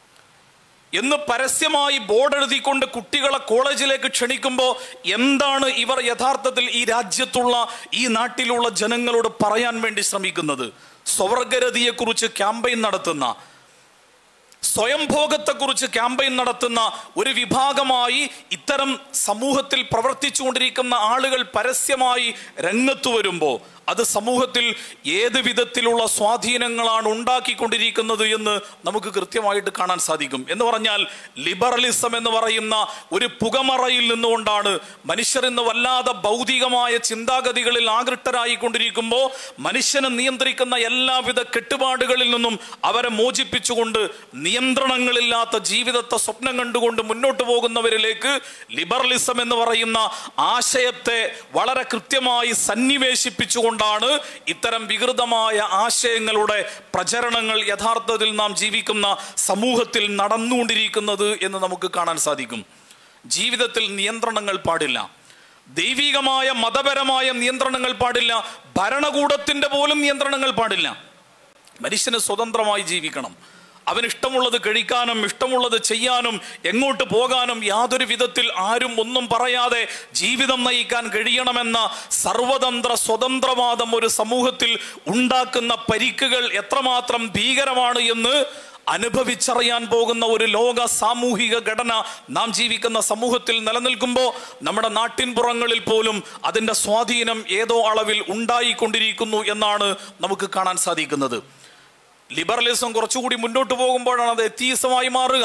എന്ന് പരസ്യമായി ബോർഡ് എഴുതിക്കൊണ്ട് കുട്ടികളെ കോളേജിലേക്ക് ക്ഷണിക്കുമ്പോൾ എന്താണ് ഇവർ യഥാർത്ഥത്തിൽ ഈ രാജ്യത്തുള്ള ഈ നാട്ടിലുള്ള ജനങ്ങളോട് പറയാൻ വേണ്ടി ശ്രമിക്കുന്നത്? സ്വവർഗരതിയെക്കുറിച്ച് ക്യാമ്പയിൻ നടത്തുന്ന, സ്വയംഭോഗത്തെക്കുറിച്ച് ക്യാമ്പയിൻ നടത്തുന്ന ഒരു വിഭാഗമായി ഇത്തരം സമൂഹത്തിൽ പ്രവർത്തിച്ചു കൊണ്ടിരിക്കുന്ന ആളുകൾ പരസ്യമായി രംഗത്തു വരുമ്പോൾ അത് സമൂഹത്തിൽ ഏത് വിധത്തിലുള്ള സ്വാധീനങ്ങളാണ് ഉണ്ടാക്കിക്കൊണ്ടിരിക്കുന്നത് എന്ന് നമുക്ക് കൃത്യമായിട്ട് കാണാൻ സാധിക്കും. എന്ന് പറഞ്ഞാൽ ലിബറലിസം എന്ന് പറയുന്ന ഒരു പുകമറയിൽ നിന്നുകൊണ്ടാണ് മനുഷ്യർ ഇന്ന് വല്ലാതെ ഭൗതികമായ ചിന്താഗതികളിൽ ആകൃഷ്ടരായിക്കൊണ്ടിരിക്കുമ്പോൾ മനുഷ്യനെ നിയന്ത്രിക്കുന്ന എല്ലാവിധ കെട്ടുപാടുകളിൽ നിന്നും അവരെ മോചിപ്പിച്ചുകൊണ്ട് നിയന്ത്രണങ്ങളില്ലാത്ത ജീവിതത്തെ സ്വപ്നം കണ്ടുകൊണ്ട് മുന്നോട്ട് പോകുന്നവരിലേക്ക് ലിബറലിസം എന്ന് പറയുന്ന ആശയത്തെ വളരെ കൃത്യമായി സന്നിവേശിപ്പിച്ചുകൊണ്ട് ാണ് ഇത്തരം വികൃതമായ ആശയങ്ങളുടെ പ്രചരണങ്ങൾ യഥാർത്ഥത്തിൽ നാം ജീവിക്കുന്ന സമൂഹത്തിൽ നടന്നുകൊണ്ടിരിക്കുന്നത് എന്ന് നമുക്ക് കാണാൻ സാധിക്കും. ജീവിതത്തിൽ നിയന്ത്രണങ്ങൾ പാടില്ല, ദൈവികമായ മതപരമായ നിയന്ത്രണങ്ങൾ പാടില്ല, ഭരണകൂടത്തിന്റെ പോലും നിയന്ത്രണങ്ങൾ പാടില്ല. മനുഷ്യന് സ്വതന്ത്രമായി ജീവിക്കണം. അവനിഷ്ടമുള്ളത് കഴിക്കാനും ഇഷ്ടമുള്ളത് ചെയ്യാനും എങ്ങോട്ട് പോകാനും യാതൊരു വിധത്തിൽ ആരും ഒന്നും പറയാതെ ജീവിതം നയിക്കാൻ കഴിയണമെന്ന സർവതന്ത്ര സ്വതന്ത്രവാദം ഒരു സമൂഹത്തിൽ ഉണ്ടാക്കുന്ന പരിക്കുകൾ എത്രമാത്രം ഭീകരമാണ് എന്ന് അനുഭവിച്ചറിയാൻ പോകുന്ന ഒരു ലോക സാമൂഹിക ഘടന നാം ജീവിക്കുന്ന സമൂഹത്തിൽ നിലനിൽക്കുമ്പോൾ നമ്മുടെ നാട്ടിൻപുറങ്ങളിൽ പോലും അതിൻ്റെ സ്വാധീനം ഏതോ അളവിൽ ഉണ്ടായിക്കൊണ്ടിരിക്കുന്നു എന്നാണ് നമുക്ക് കാണാൻ സാധിക്കുന്നത്. ലിബറലിസം കുറച്ചുകൂടി മുന്നോട്ട് പോകുമ്പോഴാണ് അത് എത്തീസമായി മാറുക.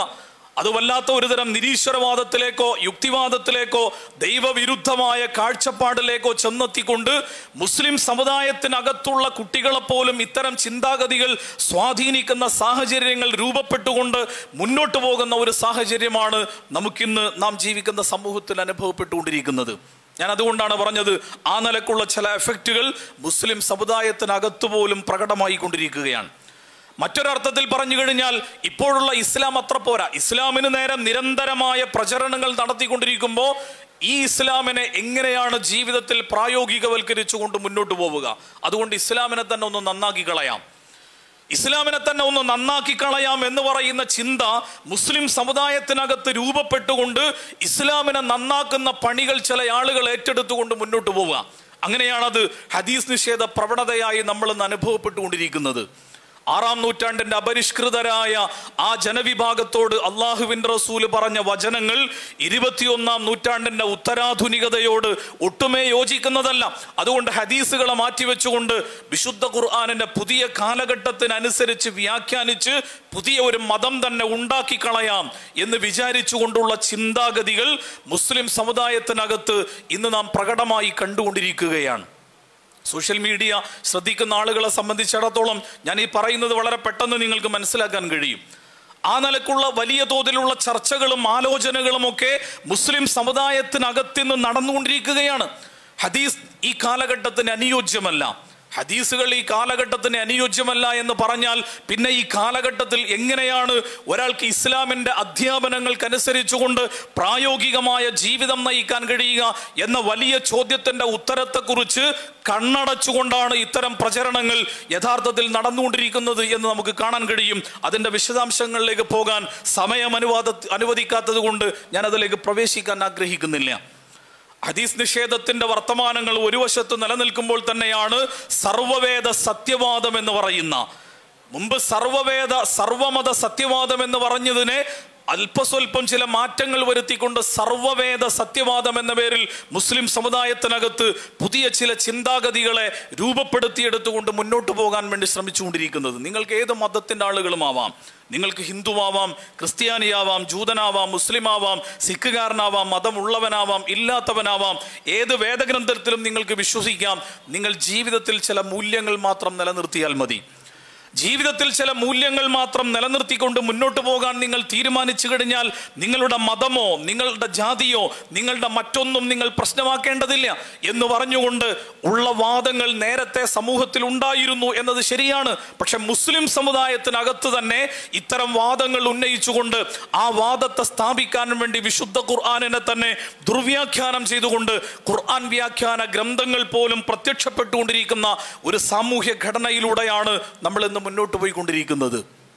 അത് വല്ലാത്ത ഒരുതരം നിരീശ്വരവാദത്തിലേക്കോ യുക്തിവാദത്തിലേക്കോ ദൈവവിരുദ്ധമായ കാഴ്ചപ്പാടിലേക്കോ ചെന്നെത്തിക്കൊണ്ട് മുസ്ലിം സമുദായത്തിനകത്തുള്ള കുട്ടികളെപ്പോലും ഇത്തരം ചിന്താഗതികൾ സ്വാധീനിക്കുന്ന സാഹചര്യങ്ങൾ രൂപപ്പെട്ടുകൊണ്ട് മുന്നോട്ട് പോകുന്ന ഒരു സാഹചര്യമാണ് നമുക്കിന്ന് നാം ജീവിക്കുന്ന സമൂഹത്തിൽ അനുഭവപ്പെട്ടുകൊണ്ടിരിക്കുന്നത്. ഞാൻ അതുകൊണ്ടാണ് പറഞ്ഞത്, ആ നിലക്കുള്ള ചില എഫക്റ്റുകൾ മുസ്ലിം സമുദായത്തിനകത്തു പോലും പ്രകടമായി കൊണ്ടിരിക്കുകയാണ്. മറ്റൊരർത്ഥത്തിൽ പറഞ്ഞു കഴിഞ്ഞാൽ ഇപ്പോഴുള്ള ഇസ്ലാം അത്ര പോരാ. ഇസ്ലാമിന് നേരെ നിരന്തരമായ പ്രചരണങ്ങൾ നടത്തിക്കൊണ്ടിരിക്കുമ്പോൾ ഈ ഇസ്ലാമിനെ എങ്ങനെയാണ് ജീവിതത്തിൽ പ്രായോഗികവൽക്കരിച്ചുകൊണ്ട് മുന്നോട്ട് പോവുക? അതുകൊണ്ട് ഇസ്ലാമിനെ തന്നെ ഒന്ന് നന്നാക്കി കളയാം, ഇസ്ലാമിനെ തന്നെ ഒന്ന് നന്നാക്കി കളയാം എന്ന് പറയുന്ന ചിന്ത മുസ്ലിം സമുദായത്തിനകത്ത് രൂപപ്പെട്ടുകൊണ്ട് ഇസ്ലാമിനെ നന്നാക്കുന്ന പണികൾ ചില ആളുകൾ ഏറ്റെടുത്തുകൊണ്ട് മുന്നോട്ട് പോവുക. അങ്ങനെയാണത് ഹദീസ് നിഷേധ പ്രവണതയായി നമ്മളിന്ന് അനുഭവപ്പെട്ടുകൊണ്ടിരിക്കുന്നത്. ആറാം നൂറ്റാണ്ടിന്റെ അപരിഷ്കൃതരായ ആ ജനവിഭാഗത്തോട് അള്ളാഹുവിന്റെ റസൂല് പറഞ്ഞ വചനങ്ങൾ ഇരുപത്തിയൊന്നാം നൂറ്റാണ്ടിന്റെ ഉത്തരാധുനികതയോട് ഒട്ടുമേ യോജിക്കുന്നതല്ല. അതുകൊണ്ട് ഹദീസുകളെ മാറ്റിവെച്ചുകൊണ്ട് വിശുദ്ധ ഖുർആനിന്റെ പുതിയ കാലഘട്ടത്തിനനുസരിച്ച് വ്യാഖ്യാനിച്ച് പുതിയ ഒരു മതം തന്നെ ഉണ്ടാക്കി കളയാം എന്ന് വിചാരിച്ചുകൊണ്ടുള്ള ചിന്താഗതികൾ മുസ്ലിം സമുദായത്തിനകത്ത് ഇന്ന് നാം പ്രകടമായി കണ്ടുകൊണ്ടിരിക്കുകയാണ്. സോഷ്യൽ മീഡിയ ശ്രദ്ധിക്കുന്ന ആളുകളെ സംബന്ധിച്ചിടത്തോളം ഞാൻ ഈ പറയുന്നത് വളരെ പെട്ടെന്ന് നിങ്ങൾക്ക് മനസ്സിലാക്കാൻ കഴിയും. ആ നിലക്കുള്ള വലിയ തോതിലുള്ള ചർച്ചകളും ആലോചനകളും ഒക്കെ മുസ്ലിം സമുദായത്തിനകത്തുനിന്ന് നടന്നുകൊണ്ടിരിക്കുകയാണ്. ഹദീസ് ഈ കാലഘട്ടത്തിന് അനുയോജ്യമല്ല, ഹദീസുകൾ ഈ കാലഘട്ടത്തിന് അനുയോജ്യമല്ല എന്ന് പറഞ്ഞാൽ പിന്നെ ഈ കാലഘട്ടത്തിൽ എങ്ങനെയാണ് ഒരാൾക്ക് ഇസ്ലാമിൻ്റെ അധ്യാപനങ്ങൾക്കനുസരിച്ചുകൊണ്ട് പ്രായോഗികമായ ജീവിതം നയിക്കാൻ കഴിയുക എന്ന വലിയ ചോദ്യത്തിൻ്റെ ഉത്തരത്തെക്കുറിച്ച് കണ്ണടച്ചുകൊണ്ടാണ് ഇത്തരം പ്രചരണങ്ങൾ യഥാർത്ഥത്തിൽ നടന്നുകൊണ്ടിരിക്കുന്നത് എന്ന് നമുക്ക് കാണാൻ കഴിയും. അതിൻ്റെ വിശദാംശങ്ങളിലേക്ക് പോകാൻ സമയം അനുവാദ അനുവദിക്കാത്തത് കൊണ്ട് ഞാൻ അതിലേക്ക് പ്രവേശിക്കാൻ ആഗ്രഹിക്കുന്നില്ല. ഹദീസ് നിഷേധത്തിന്റെ വർത്തമാനങ്ങൾ ഒരു വശത്ത് നിലനിൽക്കുമ്പോൾ തന്നെയാണ് സർവവേദ സത്യവാദം എന്ന് പറയുന്ന, മുമ്പ് സർവവേദ സർവമത സത്യവാദം എന്ന് പറഞ്ഞതിനെ അല്പസ്വല്പം ചില മാറ്റങ്ങൾ വരുത്തിക്കൊണ്ട് സർവവേദ സത്യവാദം എന്ന പേരിൽ മുസ്ലിം സമുദായത്തിനകത്ത് പുതിയ ചില ചിന്താഗതികളെ രൂപപ്പെടുത്തിയെടുത്തുകൊണ്ട് മുന്നോട്ട് പോകാൻ വേണ്ടി ശ്രമിച്ചുകൊണ്ടിരിക്കുന്നത്. നിങ്ങൾക്ക് ഏത് മതത്തിൻ്റെ ആളുകളുമാവാം, നിങ്ങൾക്ക് ഹിന്ദുവാവാം, ക്രിസ്ത്യാനിയാവാം, ജൂതനാവാം, മുസ്ലിമാവാം, സിഖുകാരനാവാം, മതമുള്ളവനാവാം, ഇല്ലാത്തവനാവാം, ഏത് വേദഗ്രന്ഥത്തിലും നിങ്ങൾക്ക് വിശ്വസിക്കാം. നിങ്ങൾ ജീവിതത്തിൽ ചില മൂല്യങ്ങൾ മാത്രം നിലനിർത്തിയാൽ മതി. ജീവിതത്തിൽ ചില മൂല്യങ്ങൾ മാത്രം നിലനിർത്തിക്കൊണ്ട് മുന്നോട്ട് പോകാൻ നിങ്ങൾ തീരുമാനിച്ചു കഴിഞ്ഞാൽ നിങ്ങളുടെ മതമോ നിങ്ങളുടെ ജാതിയോ നിങ്ങളുടെ മറ്റൊന്നും നിങ്ങൾ പ്രശ്നമാക്കേണ്ടതില്ല എന്ന് പറഞ്ഞുകൊണ്ട് ഉള്ള വാദങ്ങൾ നേരത്തെ സമൂഹത്തിൽ ഉണ്ടായിരുന്നു എന്നത് ശരിയാണ്. പക്ഷെ മുസ്ലിം സമുദായത്തിനകത്ത് തന്നെ ഇത്തരം വാദങ്ങൾ ഉന്നയിച്ചുകൊണ്ട് ആ വാദത്തെ സ്ഥാപിക്കാൻ വേണ്ടി വിശുദ്ധ ഖുർആനിനെ തന്നെ ദുർവ്യാഖ്യാനം ചെയ്തുകൊണ്ട് ഖുർആൻ വ്യാഖ്യാന ഗ്രന്ഥങ്ങൾ പോലും പ്രത്യക്ഷപ്പെട്ടുകൊണ്ടിരിക്കുന്ന ഒരു സാമൂഹ്യ ഘടനയിലൂടെയാണ് നമ്മൾ ഇന്ന് മുന്നോട്ട് പോയിക്കൊണ്ടിരിക്കുന്നത്.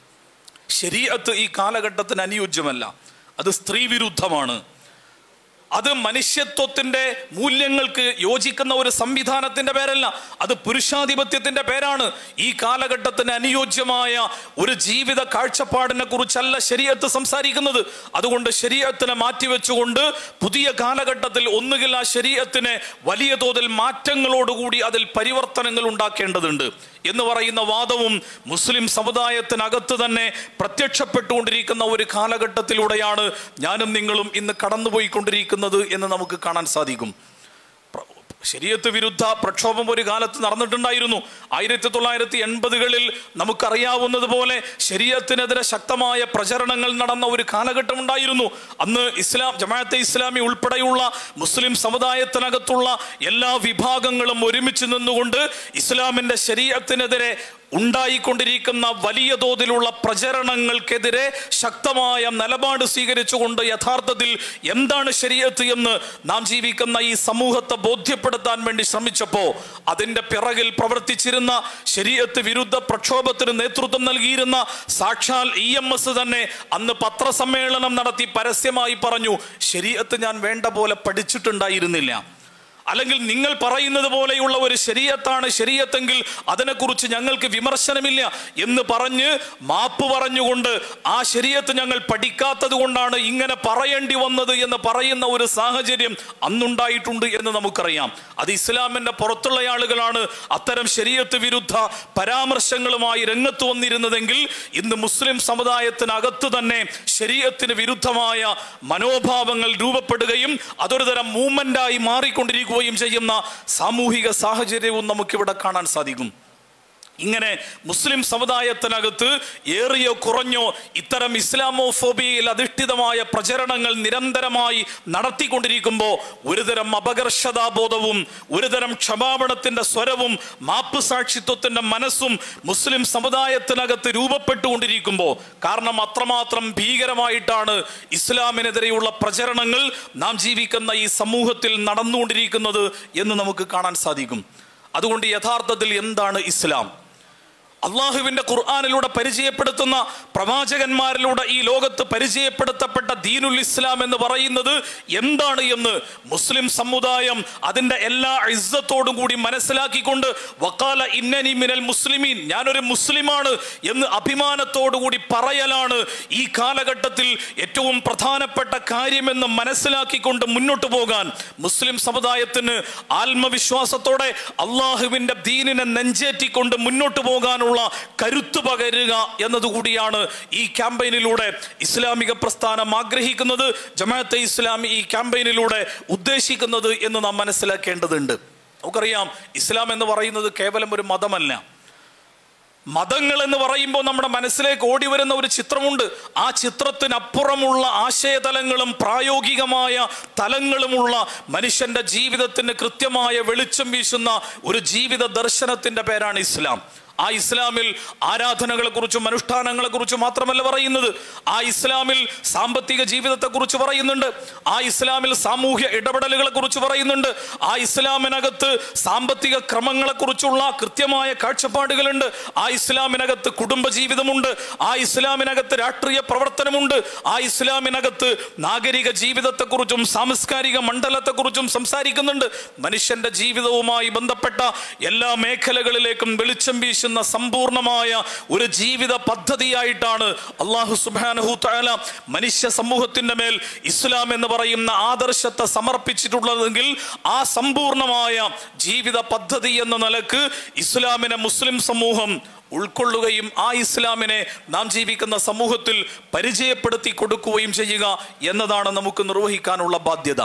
ശരീഅത്ത് ഈ കാലഘട്ടത്തിന് അനുയോജ്യമല്ല, അത് സ്ത്രീ വിരുദ്ധമാണ്, അത് മനുഷ്യത്വത്തിന്റെ മൂല്യങ്ങൾക്ക് യോജിക്കുന്ന ഒരു സംവിധാനത്തിന്റെ പേരല്ല, അത് പുരുഷാധിപത്യത്തിന്റെ പേരാണ്. ഈ കാലഘട്ടത്തിന് അനുയോജ്യമായ ഒരു ജീവിത കാഴ്ചപ്പാടിനെ കുറിച്ചല്ല ശരീഅത്ത് സംസാരിക്കുന്നത്. അതുകൊണ്ട് ശരീഅത്തിനെ മാറ്റിവെച്ചുകൊണ്ട് പുതിയ കാലഘട്ടത്തിൽ ഒന്നുകിൽ ആ ശരീഅത്തിനെ വലിയ തോതിൽ മാറ്റങ്ങളോടുകൂടി അതിൽ പരിവർത്തനങ്ങൾ ഉണ്ടാക്കേണ്ടതുണ്ട് എന്ന് പറയുന്ന വാദവും മുസ്ലിം സമുദായത്തിനകത്ത് തന്നെ പ്രത്യക്ഷപ്പെട്ടുകൊണ്ടിരിക്കുന്ന ഒരു കാലഘട്ടത്തിലൂടെയാണ് ഞാനും നിങ്ങളും ഇന്ന് കടന്നുപോയിക്കൊണ്ടിരിക്കുന്നത് എന്ന് നമുക്ക് കാണാൻ സാധിക്കും. ശരീഅത്ത് വിരുദ്ധ പ്രക്ഷോഭം ഒരു കാലത്ത് നടന്നിട്ടുണ്ടായിരുന്നു. ആയിരത്തി തൊള്ളായിരത്തി എൺപതുകളിൽ നമുക്കറിയാവുന്നതുപോലെ ശരീഅത്തിനെതിരെ ശക്തമായ പ്രചരണങ്ങൾ നടന്ന ഒരു കാലഘട്ടം ഉണ്ടായിരുന്നു. അന്ന് ഇസ്ലാം ജമാഅത്തെ ഇസ്ലാമി ഉൾപ്പെടെയുള്ള മുസ്ലിം സമുദായത്തിനകത്തുള്ള എല്ലാ വിഭാഗങ്ങളും ഒരുമിച്ച് നിന്നുകൊണ്ട് ഇസ്ലാമിൻ്റെ ശരീഅത്തിനെതിരെ ഉണ്ടായിക്കൊണ്ടിരിക്കുന്ന വലിയ തോതിലുള്ള പ്രചരണങ്ങൾക്കെതിരെ ശക്തമായ നിലപാട് സ്വീകരിച്ചുകൊണ്ട് യഥാർത്ഥത്തിൽ എന്താണ് ശരീഅത്ത് എന്ന് നാം ജീവിക്കുന്ന ഈ സമൂഹത്തെ ബോധ്യപ്പെടുത്താൻ വേണ്ടി ശ്രമിച്ചപ്പോൾ അതിൻ്റെ പിറകിൽ പ്രവർത്തിച്ചിരുന്ന ശരീഅത്ത് വിരുദ്ധ പ്രക്ഷോഭത്തിന് നേതൃത്വം നൽകിയിരുന്ന സാക്ഷാൽ ഇ എം എസ് തന്നെ അന്ന് പത്രസമ്മേളനം നടത്തി പരസ്യമായി പറഞ്ഞു, ശരീഅത്ത് ഞാൻ വേണ്ട പോലെ പഠിച്ചിട്ടുണ്ടായിരുന്നില്ല, അല്ലെങ്കിൽ നിങ്ങൾ പറയുന്നത് പോലെയുള്ള ഒരു ശരീഅത്താണ് ശരീഅത്തെങ്കിൽ അതിനെക്കുറിച്ച് ഞങ്ങൾക്ക് വിമർശനമില്ല എന്ന് പറഞ്ഞ് മാപ്പ് പറഞ്ഞുകൊണ്ട് ആ ശരീഅത്ത് ഞങ്ങൾ പഠിക്കാത്തത് കൊണ്ടാണ് ഇങ്ങനെ പറയേണ്ടി വന്നത് എന്ന് പറയുന്ന ഒരു സാഹചര്യം അന്നുണ്ടായിട്ടുണ്ട് എന്ന് നമുക്കറിയാം. അത് ഇസ്ലാമിന്റെ പുറത്തുള്ള ആളുകളാണ് അത്തരം ശരീഅത്ത് വിരുദ്ധ പരാമർശങ്ങളുമായി രംഗത്ത് വന്നിരുന്നതെങ്കിൽ ഇന്ന് മുസ്ലിം സമുദായത്തിനകത്ത് തന്നെ ശരീഅത്തിന് വിരുദ്ധമായ മനോഭാവങ്ങൾ രൂപപ്പെടുകയും അതൊരു തരം മൂവ്മെന്റായി മാറിക്കൊണ്ടിരിക്കുകയും ചെയ്യുന്ന സാമൂഹിക സാഹചര്യവും നമുക്കിവിടെ കാണാൻ സാധിക്കും. ഇങ്ങനെ മുസ്ലിം സമുദായത്തിനകത്ത് ഏറിയോ കുറഞ്ഞോ ഇത്തരം ഇസ്ലാമോഫോബിയയിൽ അധിഷ്ഠിതമായ പ്രചരണങ്ങൾ നിരന്തരമായി നടത്തിക്കൊണ്ടിരിക്കുമ്പോൾ ഒരുതരം അപകർഷതാബോധവും ഒരുതരം ക്ഷമാപണത്തിന്റെ സ്വരവും മാപ്പ് സാക്ഷിത്വത്തിന്റെ മനസ്സും മുസ്ലിം സമുദായത്തിനകത്ത് രൂപപ്പെട്ടുകൊണ്ടിരിക്കുമ്പോൾ, കാരണം അത്രമാത്രം ഭീകരമായിട്ടാണ് ഇസ്ലാമിനെതിരെയുള്ള പ്രചരണങ്ങൾ നാം ജീവിക്കുന്ന ഈ സമൂഹത്തിൽ നടന്നുകൊണ്ടിരിക്കുന്നത് എന്ന് നമുക്ക് കാണാൻ സാധിക്കും. അതുകൊണ്ട് യഥാർത്ഥത്തിൽ എന്താണ് ഇസ്ലാം? അള്ളാഹുവിന്റെ ഖുർആനിലൂടെ പരിചയപ്പെടുത്തുന്ന പ്രവാചകന്മാരിലൂടെ ഈ ലോകത്ത് പരിചയപ്പെടുത്തപ്പെട്ട ദീനുൽ ഇസ്ലാം എന്ന് പറയുന്നത് എന്താണ് എന്ന് മുസ്ലിം സമുദായം അതിന്റെ എല്ലാ ഇസ്സത്തോടും കൂടി മനസ്സിലാക്കിക്കൊണ്ട് വഖാല ഇന്നനി മിനൽ മുസ്ലിമീൻ, ഞാനൊരു മുസ്ലിമാണ് എന്ന് അഭിമാനത്തോടു കൂടി പറയലാണ് ഈ കാലഘട്ടത്തിൽ ഏറ്റവും പ്രധാനപ്പെട്ട കാര്യമെന്ന് മനസ്സിലാക്കിക്കൊണ്ട് മുന്നോട്ട് പോകാൻ മുസ്ലിം സമുദായത്തിന് ആത്മവിശ്വാസത്തോടെ അള്ളാഹുവിന്റെ ദീനിനെ നെഞ്ചേറ്റിക്കൊണ്ട് മുന്നോട്ട് പോകാനുള്ള കരുത്തു പകരുക എന്നതുകൂടിയാണ് ഈ ക്യാമ്പയിനിലൂടെ ഇസ്ലാമിക പ്രസ്ഥാനം ആഗ്രഹിക്കുന്നത്, ജമാഅത്തെ ഇസ്ലാമി ഈ ക്യാമ്പയിനിലൂടെ ഉദ്ദേശിക്കുന്നത് എന്ന് നാം മനസ്സിലാക്കേണ്ടതുണ്ട്. നമുക്കറിയാം, ഇസ്ലാം എന്ന് പറയുന്നത് കേവലം ഒരു മതമല്ല. മതങ്ങൾ എന്ന് പറയുമ്പോൾ നമ്മുടെ മനസ്സിലേക്ക് ഓടി വരുന്ന ഒരു ചിത്രമുണ്ട്. ആ ചിത്രത്തിനപ്പുറമുള്ള ആശയതലങ്ങളും പ്രായോഗികമായ തലങ്ങളുമുള്ള മനുഷ്യന്റെ ജീവിതത്തിന് കൃത്യമായ വെളിച്ചം വീശുന്ന ഒരു ജീവിത ദർശനത്തിന്റെ പേരാണ് ഇസ്ലാം. ആ ഇസ്ലാമിൽ ആരാധനകളെ കുറിച്ചും അനുഷ്ഠാനങ്ങളെ കുറിച്ചും മാത്രമല്ല പറയുന്നത്, ആ ഇസ്ലാമിൽ സാമ്പത്തിക ജീവിതത്തെ കുറിച്ച് പറയുന്നുണ്ട്, ആ ഇസ്ലാമിൽ സാമൂഹ്യ ഇടപെടലുകളെ കുറിച്ച് പറയുന്നുണ്ട്, ആ ഇസ്ലാമിനകത്ത് സാമ്പത്തിക ക്രമങ്ങളെ കുറിച്ചുള്ള കൃത്യമായ കാഴ്ചപ്പാടുകളുണ്ട്, ആ ഇസ്ലാമിനകത്ത് കുടുംബജീവിതമുണ്ട്, ആ ഇസ്ലാമിനകത്ത് രാഷ്ട്രീയ പ്രവർത്തനമുണ്ട്, ആ ഇസ്ലാമിനകത്ത് നാഗരിക ജീവിതത്തെക്കുറിച്ചും സാംസ്കാരിക മണ്ഡലത്തെക്കുറിച്ചും സംസാരിക്കുന്നുണ്ട്. മനുഷ്യന്റെ ജീവിതവുമായി ബന്ധപ്പെട്ട എല്ലാ മേഖലകളിലേക്കും വെളിച്ചം വീശി സമ്പൂർണമായ ഒരു ജീവിത പദ്ധതിയായിട്ടാണ് അല്ലാഹു സുബ്ഹാനഹു തആല മനുഷ്യ സമൂഹത്തിന്റെ മേൽ ഇസ്ലാം എന്ന് പറയുന്ന ആദർശത്തെ സമർപ്പിച്ചിട്ടുള്ളതെങ്കിൽ ആ സമ്പൂർണമായ ജീവിത പദ്ധതി എന്ന നിലക്ക് ഇസ്ലാമിനെ മുസ്ലിം സമൂഹം ഉൾക്കൊള്ളുകയും ആ ഇസ്ലാമിനെ നാം ജീവിക്കുന്ന സമൂഹത്തിൽ പരിചയപ്പെടുത്തി കൊടുക്കുകയും ചെയ്യുക എന്നതാണ് നമുക്ക് നിർവഹിക്കാനുള്ള ബാധ്യത.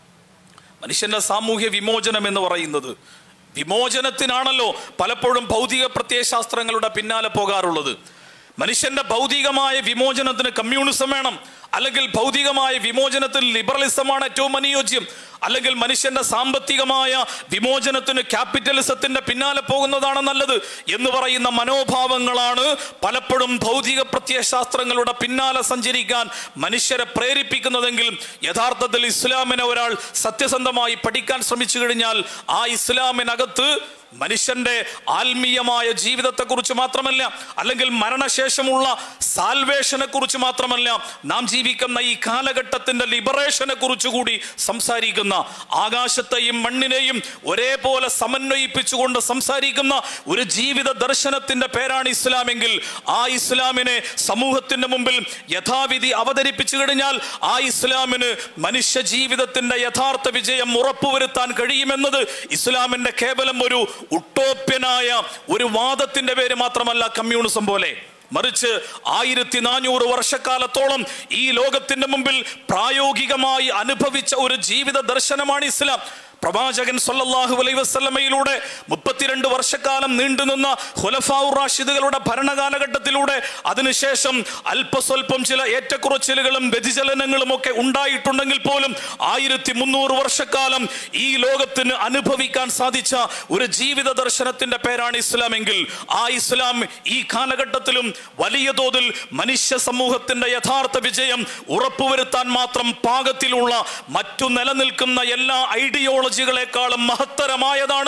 മനുഷ്യന്റെ സാമൂഹ്യ വിമോചനം എന്ന് പറയുന്നത്, വിമോചനത്തിനാണല്ലോ പലപ്പോഴും ഭൗതിക പ്രത്യയശാസ്ത്രങ്ങളുടെ പിന്നാലെ പോകാറുള്ളത്. മനുഷ്യന്റെ ഭൗതികമായ വിമോചനത്തിന് കമ്മ്യൂണിസം വേണം, അല്ലെങ്കിൽ ഭൗതികമായ വിമോചനത്തിന് ലിബറലിസമാണ് ഏറ്റവും അനുയോജ്യം, അല്ലെങ്കിൽ മനുഷ്യന്റെ സാമ്പത്തികമായ വിമോചനത്തിന് ക്യാപിറ്റലിസത്തിന്റെ പിന്നാലെ പോകുന്നതാണ് നല്ലത് എന്ന് പറയുന്ന മനോഭാവങ്ങളാണ് പലപ്പോഴും ഭൗതിക പ്രത്യയശാസ്ത്രങ്ങളുടെ പിന്നാലെ സഞ്ചരിക്കാൻ മനുഷ്യരെ പ്രേരിപ്പിക്കുന്നതെങ്കിൽ യഥാർത്ഥത്തിൽ ഇസ്ലാമിനെ ഒരാൾ സത്യസന്ധമായി പഠിക്കാൻ ശ്രമിച്ചു കഴിഞ്ഞാൽ ആ ഇസ്ലാമിനകത്ത് മനുഷ്യന്റെ ആത്മീയമായ ജീവിതത്തെക്കുറിച്ച് മാത്രമല്ല, അല്ലെങ്കിൽ മരണശേഷമുള്ള സാൽവേഷനെ കുറിച്ച് മാത്രമല്ല, നാം ജീവിക്കുന്ന ഈ കാലഘട്ടത്തിന്റെ ലിബറേഷനെ കുറിച്ച് കൂടി സംസാരിക്കുന്ന, ആകാശത്തെയും മണ്ണിനെയും ഒരേപോലെ സമന്വയിപ്പിച്ചുകൊണ്ട് സംസാരിക്കുന്ന ഒരു ജീവിത ദർശനത്തിന്റെ പേരാണ് ഇസ്ലാമെങ്കിൽ ആ ഇസ്ലാമിനെ സമൂഹത്തിന്റെ മുമ്പിൽ യഥാവിധി അവതരിപ്പിച്ചു കഴിഞ്ഞാൽ ആ ഇസ്ലാമിന് മനുഷ്യ ജീവിതത്തിന്റെ യഥാർത്ഥ വിജയം ഉറപ്പുവരുത്താൻ കഴിയുമെന്നത് ഇസ്ലാമിന്റെ കേവലം ഒരു ഉട്ടോപ്യനായ ഒരു വാദത്തിന്റെ പേര് മാത്രമല്ല കമ്മ്യൂണിസം പോലെ, മറിച്ച് ആയിരത്തി നാനൂറ് വർഷക്കാലത്തോളം ഈ ലോകത്തിന്റെ മുമ്പിൽ പ്രായോഗികമായി അനുഭവിച്ച ഒരു ജീവിത ദർശനമാണ് ഇസ്ലാം. പ്രവാചകൻ സല്ലല്ലാഹു അലൈഹി വസല്ലമയിലൂടെ മുപ്പത്തിരണ്ട് വർഷക്കാലം നീണ്ടുനിന്ന ഖുലഫാഉർ റാഷിദുകളുടെ ഭരണകാലഘട്ടത്തിലൂടെ അതിനുശേഷം അല്പസ്വല്പം ചില ഏറ്റക്കുറച്ചിലുകളും വ്യതിചലനങ്ങളും ഒക്കെ ഉണ്ടായിട്ടുണ്ടെങ്കിൽ പോലും ആയിരത്തി മുന്നൂറ് വർഷക്കാലം ഈ ലോകത്തിന് അനുഭവിക്കാൻ സാധിച്ച ഒരു ജീവിത ദർശനത്തിന്റെ പേരാണ് ഇസ്ലാമെങ്കിൽ ആ ഇസ്ലാം ഈ കാലഘട്ടത്തിലും വലിയ തോതിൽ മനുഷ്യ സമൂഹത്തിന്റെ യഥാർത്ഥ വിജയം ഉറപ്പുവരുത്താൻ മാത്രം പാകത്തിലുള്ള മറ്റു നിലനിൽക്കുന്ന എല്ലാ ഐഡിയോളജി ളെക്കാളും മഹത്തരമായതാണ്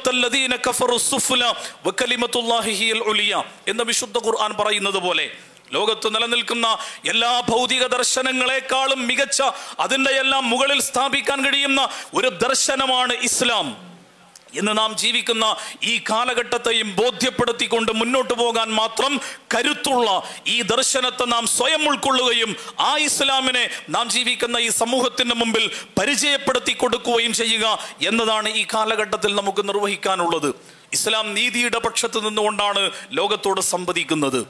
എന്ന വിശുദ്ധ ഖുർആൻ പറയുന്നത് പോലെ ലോകത്ത് നിലനിൽക്കുന്ന എല്ലാ ഭൗതിക ദർശനങ്ങളെക്കാളും മികച്ച, അതിൻ്റെ എല്ലാം മുകളിൽ സ്ഥാപിക്കാൻ കഴിയുന്ന ഒരു ദർശനമാണ് ഇസ്ലാം. ഇന്ന് നാം ജീവിക്കുന്ന ഈ കാലഘട്ടത്തെയും ബോധ്യപ്പെടുത്തിക്കൊണ്ട് മുന്നോട്ട് പോകാൻ മാത്രം കരുത്തുള്ള ഈ ദർശനത്തെ നാം സ്വയം ഉൾക്കൊള്ളുകയും ആ ഇസ്ലാമിനെ നാം ജീവിക്കുന്ന ഈ സമൂഹത്തിന് മുമ്പിൽ പരിചയപ്പെടുത്തി കൊടുക്കുകയും ചെയ്യുക എന്നതാണ് ഈ കാലഘട്ടത്തിൽ നമുക്ക് നിർവഹിക്കാനുള്ളത്. ഇസ്ലാം നീതിയുടെ പക്ഷത്ത് നിന്നുകൊണ്ടാണ് ലോകത്തോട് സംവദിക്കുന്നത്.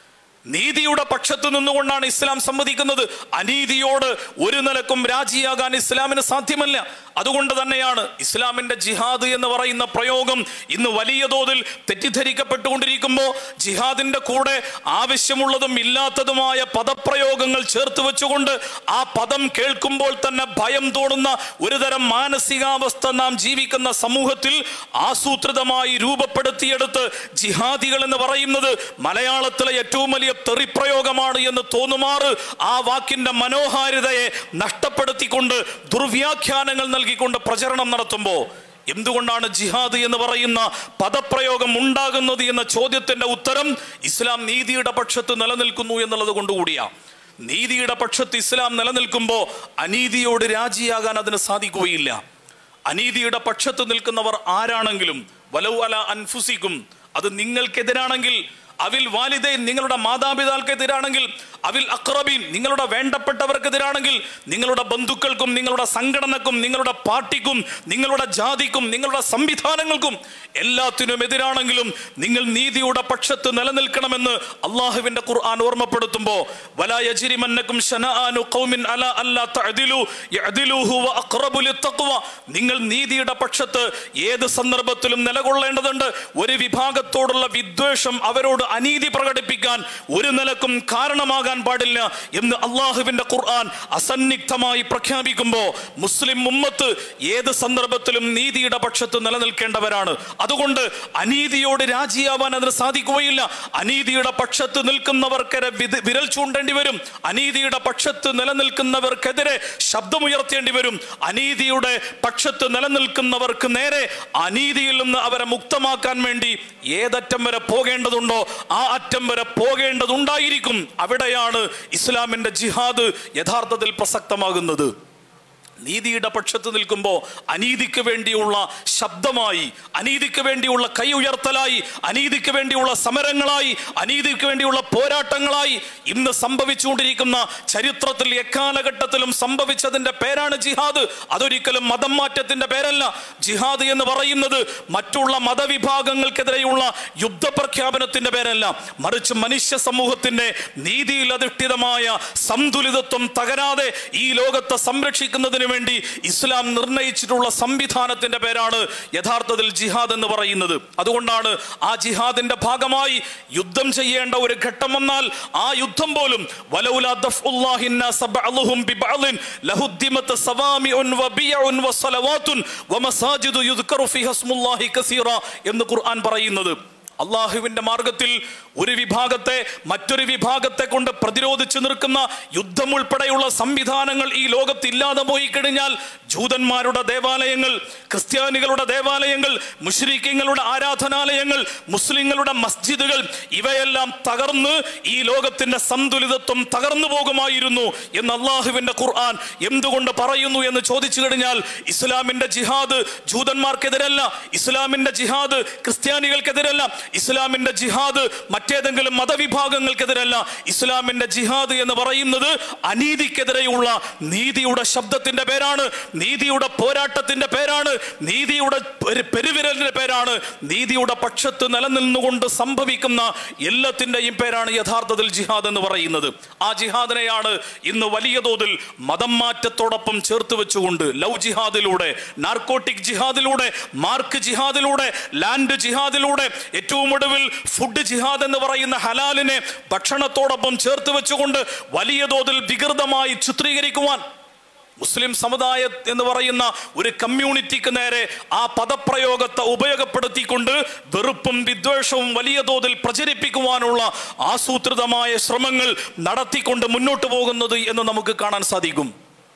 നീതിയുടെ പക്ഷത്ത് നിന്നുകൊണ്ടാണ് ഇസ്ലാം സമ്മതിക്കുന്നത്. അനീതിയോട് ഒരു നിലക്കും രാജിയാകാൻ ഇസ്ലാമിന് സാധ്യമല്ല. അതുകൊണ്ട് തന്നെയാണ് ഇസ്ലാമിന്റെ ജിഹാദ് എന്ന് പറയുന്ന പ്രയോഗം ഇന്ന് വലിയ തോതിൽ തെറ്റിദ്ധരിക്കപ്പെട്ടുകൊണ്ടിരിക്കുമ്പോൾ ജിഹാദിന്റെ കൂടെ ആവശ്യമുള്ളതും ഇല്ലാത്തതുമായ പദപ്രയോഗങ്ങൾ ചേർത്ത് വെച്ചുകൊണ്ട് ആ പദം കേൾക്കുമ്പോൾ തന്നെ ഭയം തോന്നുന്ന ഒരുതരം മാനസികാവസ്ഥ നാം ജീവിക്കുന്ന സമൂഹത്തിൽ ആസൂത്രിതമായി രൂപപ്പെടുത്തിയെടുത്ത് ജിഹാദികൾ എന്ന് പറയുന്നത് മലയാളത്തിലെ ഏറ്റവും വലിയ തെറിപ്രയോഗമാണ് എന്ന് തോന്നുമാറ് ആ വാക്കിന്റെ മനോഹാരിതയെ നഷ്ടപ്പെടുത്തിക്കൊണ്ട് ദുർവ്യാഖ്യാനങ്ങൾ നൽകിക്കൊണ്ട് പ്രചരണം നടത്തുമ്പോൾ എന്തുകൊണ്ടാണ് ജിഹാദ് എന്ന് പറയുന്ന പദപ്രയോഗം ഉണ്ടാകുന്നത് എന്ന ചോദ്യത്തിന്റെ ഉത്തരം ഇസ്ലാം നീതിയുടെ പക്ഷത്ത് നിലനിൽക്കുന്നു എന്നുള്ളത് കൊണ്ടുകൂടിയാണ്. നീതിയുടെ പക്ഷത്ത് ഇസ്ലാം നിലനിൽക്കുമ്പോൾ അനീതിയോട് രാജിയാകാൻ അതിന് സാധിക്കുകയില്ല. അനീതിയുടെ പക്ഷത്ത് നിൽക്കുന്നവർ ആരാണെങ്കിലും വലൗ അല അൻഫുസിക്കും, അത് നിങ്ങൾക്കെതിരാണെങ്കിൽ, അവിൽ വാലിദൈൻ നിങ്ങളുടെ മാതാപിതാക്കൾക്കെതിരാണെങ്കിൽ, അവിൽ അഖ്റബീൻ നിങ്ങളുടെ വേണ്ടപ്പെട്ടവർക്കെതിരാണെങ്കിൽ, നിങ്ങളുടെ ബന്ധുക്കൾക്കും നിങ്ങളുടെ സംഘടനക്കും നിങ്ങളുടെ പാർട്ടിക്കും നിങ്ങളുടെ ജാതിക്കും നിങ്ങളുടെ സംവിധാനങ്ങൾക്കും എല്ലാത്തിനും എതിരാണെങ്കിലും നിങ്ങൾ നീതിയുടെ പക്ഷത്ത് നിലനിൽക്കണമെന്ന് അള്ളാഹുവിന്റെ ഖുർആൻ ഓർമ്മപ്പെടുത്തുമ്പോൾ വലാ യജ്രിമന്നകും ശനആനു ഖൗമിൻ അലാ അല്ലാ തഅദിലു യഅദിലു ഹുവ അഖ്റബു ലിത്തഖ്വ, നിങ്ങൾ നീതിയുടെ പക്ഷത്ത് ഏത് സന്ദർഭത്തിലും നിലകൊള്ളേണ്ടതുണ്ട്. ഒരു വിഭാഗത്തോടുള്ള വിദ്വേഷം, അവരോട് അനീതി പ്രകടിപ്പിക്കാൻ ഒരു നിലക്കും കാരണമാകാൻ പാടില്ല എന്ന് അള്ളാഹുവിന്റെ ഖുർആൻ അസന്നിഗ്ധമായി പ്രഖ്യാപിക്കുമ്പോൾ മുസ്ലിം ഉമ്മത്ത് ഏത് സന്ദർഭത്തിലും നീതിയുടെ പക്ഷത്ത് നിലനിൽക്കേണ്ടവരാണ്. അതുകൊണ്ട് അനീതിയോട് രാജിയാവാൻ അതിന് സാധിക്കുകയില്ല. അനീതിയുടെ പക്ഷത്ത് നിൽക്കുന്നവർക്കെതിരെ വിരൽ ചൂണ്ടേണ്ടി വരും. അനീതിയുടെ പക്ഷത്ത് നിലനിൽക്കുന്നവർക്കെതിരെ ശബ്ദമുയർത്തേണ്ടി വരും. അനീതിയുടെ പക്ഷത്ത് നിലനിൽക്കുന്നവർക്ക് നേരെ അനീതിയിൽ നിന്ന് അവരെ മുക്തമാക്കാൻ വേണ്ടി ഏതറ്റം വരെ പോകേണ്ടതുണ്ടോ ആ അറ്റം വരെ പോകേണ്ടതുണ്ടായിരിക്കും. അവിടെയാണ് ഇസ്ലാമിന്റെ ജിഹാദ് യഥാർത്ഥത്തിൽ പ്രസക്തമാകുന്നത്. നീതിയുടെ പക്ഷത്ത് നിൽക്കുമ്പോൾ അനീതിക്ക് വേണ്ടിയുള്ള ശബ്ദമായി, അനീതിക്ക് വേണ്ടിയുള്ള കൈ ഉയർത്തലായി, അനീതിക്ക് വേണ്ടിയുള്ള സമരങ്ങളായി, അനീതിക്ക് വേണ്ടിയുള്ള പോരാട്ടങ്ങളായി ഇന്ന് സംഭവിച്ചുകൊണ്ടിരിക്കുന്ന ചരിത്രത്തിൽ എക്കാലഘട്ടത്തിലും സംഭവിച്ചതിന്റെ പേരാണ് ജിഹാദ്. അതൊരിക്കലും മതം മാറ്റത്തിന്റെ പേരല്ല. ജിഹാദ് എന്ന് പറയുന്നത് മറ്റുള്ള മതവിഭാഗങ്ങൾക്കെതിരെയുള്ള യുദ്ധപ്രഖ്യാപനത്തിന്റെ പേരല്ല, മറിച്ച് മനുഷ്യ സമൂഹത്തിന്റെ നീതിയിൽ അധിഷ്ഠിതമായ സന്തുലിതത്വം തകരാതെ ഈ ലോകത്തെ സംരക്ഷിക്കുന്നതിന് വേണ്ടി ഇസ്ലാം നിർണയിച്ചിട്ടുള്ള സംവിധാനത്തിന്റെ പേരാണ് യഥാർത്ഥത്തിൽ ജിഹാദ് എന്ന് പറയുന്നത്. അതുകൊണ്ടാണ് ആ ജിഹാദിന്റെ ഭാഗമായി യുദ്ധം ചെയ്യേണ്ട ഒരു ഘട്ടം വന്നാൽ ആ യുദ്ധം പോലും വലൗലാ ദഫ്ഉല്ലാഹി الناس بعضهم ببعض لهدمت صوامع وبيع وصلوات ومساجد يذكر فيها اسم الله كثيرا എന്ന് ഖുർആൻ പറയുന്നത്. അള്ളാഹുവിന്റെ മാർഗത്തിൽ ഒരു വിഭാഗത്തെ മറ്റൊരു വിഭാഗത്തെ കൊണ്ട് പ്രതിരോധിച്ചു നിൽക്കുന്ന യുദ്ധം ഉൾപ്പെടെയുള്ള സംവിധാനങ്ങൾ ഈ ലോകത്ത് ഇല്ലാതെ പോയി കഴിഞ്ഞാൽ ജൂതന്മാരുടെ ദേവാലയങ്ങൾ, ക്രിസ്ത്യാനികളുടെ ദേവാലയങ്ങൾ, മുശ്രിക്കീങ്ങളുടെ ആരാധനാലയങ്ങൾ, മുസ്ലിങ്ങളുടെ മസ്ജിദുകൾ ഇവയെല്ലാം തകർന്ന് ഈ ലോകത്തിന്റെ സന്തുലിതത്വം തകർന്നു പോകുമായിരുന്നു എന്ന് അള്ളാഹുവിന്റെ ഖുർആൻ എന്തുകൊണ്ട് പറയുന്നു എന്ന് ചോദിച്ചു കഴിഞ്ഞാൽ ഇസ്ലാമിന്റെ ജിഹാദ് ജൂതന്മാർക്കെതിരല്ല, ഇസ്ലാമിന്റെ ജിഹാദ് ക്രിസ്ത്യാനികൾക്കെതിരല്ല, ഇസ്ലാമിന്റെ ജിഹാദ് മറ്റേതെങ്കിലും മതവിഭാഗങ്ങൾക്കെതിരല്ല. ഇസ്ലാമിന്റെ ജിഹാദ് എന്ന് പറയുന്നത് അനീതിക്കെതിരെയുള്ള നീതിയുടെ ശബ്ദത്തിന്റെ പേരാണ്, നീതിയുടെ പോരാട്ടത്തിന്റെ പേരാണ്, നീതിയുടെ പെരുവിരലിന്റെ പേരാണ്. നീതിയുടെ പക്ഷത്ത് നിലനിന്നുകൊണ്ട് സംഭവിക്കുന്ന എല്ലാത്തിന്റെയും പേരാണ് യഥാർത്ഥത്തിൽ ജിഹാദ് എന്ന് പറയുന്നത്. ആ ജിഹാദിനെയാണ് ഇന്ന് വലിയ തോതിൽ മതം മാറ്റത്തോടൊപ്പം ചേർത്ത് വെച്ചുകൊണ്ട് ലവ് ജിഹാദിലൂടെ, നാർക്കോട്ടിക് ജിഹാദിലൂടെ, മാർക്ക് ജിഹാദിലൂടെ, ലാൻഡ് ജിഹാദിലൂടെ, ഏറ്റവും ഒടുവിൽ ഫുഡ് ജിഹാദ് എന്ന് പറയുന്ന ഹലാലിനെ ഭക്ഷണത്തോടൊപ്പം ചേർത്ത് വെച്ചുകൊണ്ട് വലിയ തോതിൽ വികൃതമായി ചിത്രീകരിക്കുവാൻ മുസ്ലിം സമുദായം എന്ന് പറയുന്ന ഒരു കമ്മ്യൂണിറ്റിക്ക് നേരെ ആ പദപ്രയോഗത്തെ ഉപയോഗപ്പെടുത്തിക്കൊണ്ട് വെറുപ്പും വിദ്വേഷവും വലിയ തോതിൽ പ്രചരിപ്പിക്കുവാനുള്ള ആസൂത്രിതമായ ശ്രമങ്ങൾ നടത്തിക്കൊണ്ട് മുന്നോട്ട് പോകുന്നത് എന്ന് നമുക്ക് കാണാൻ സാധിക്കും.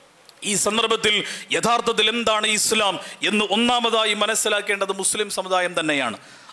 ഈ സന്ദർഭത്തിൽ യഥാർത്ഥത്തിൽ എന്താണ് ഇസ്ലാം എന്ന് ഒന്നാമതായി മനസ്സിലാക്കേണ്ടത് മുസ്ലിം സമുദായം തന്നെയാണ്.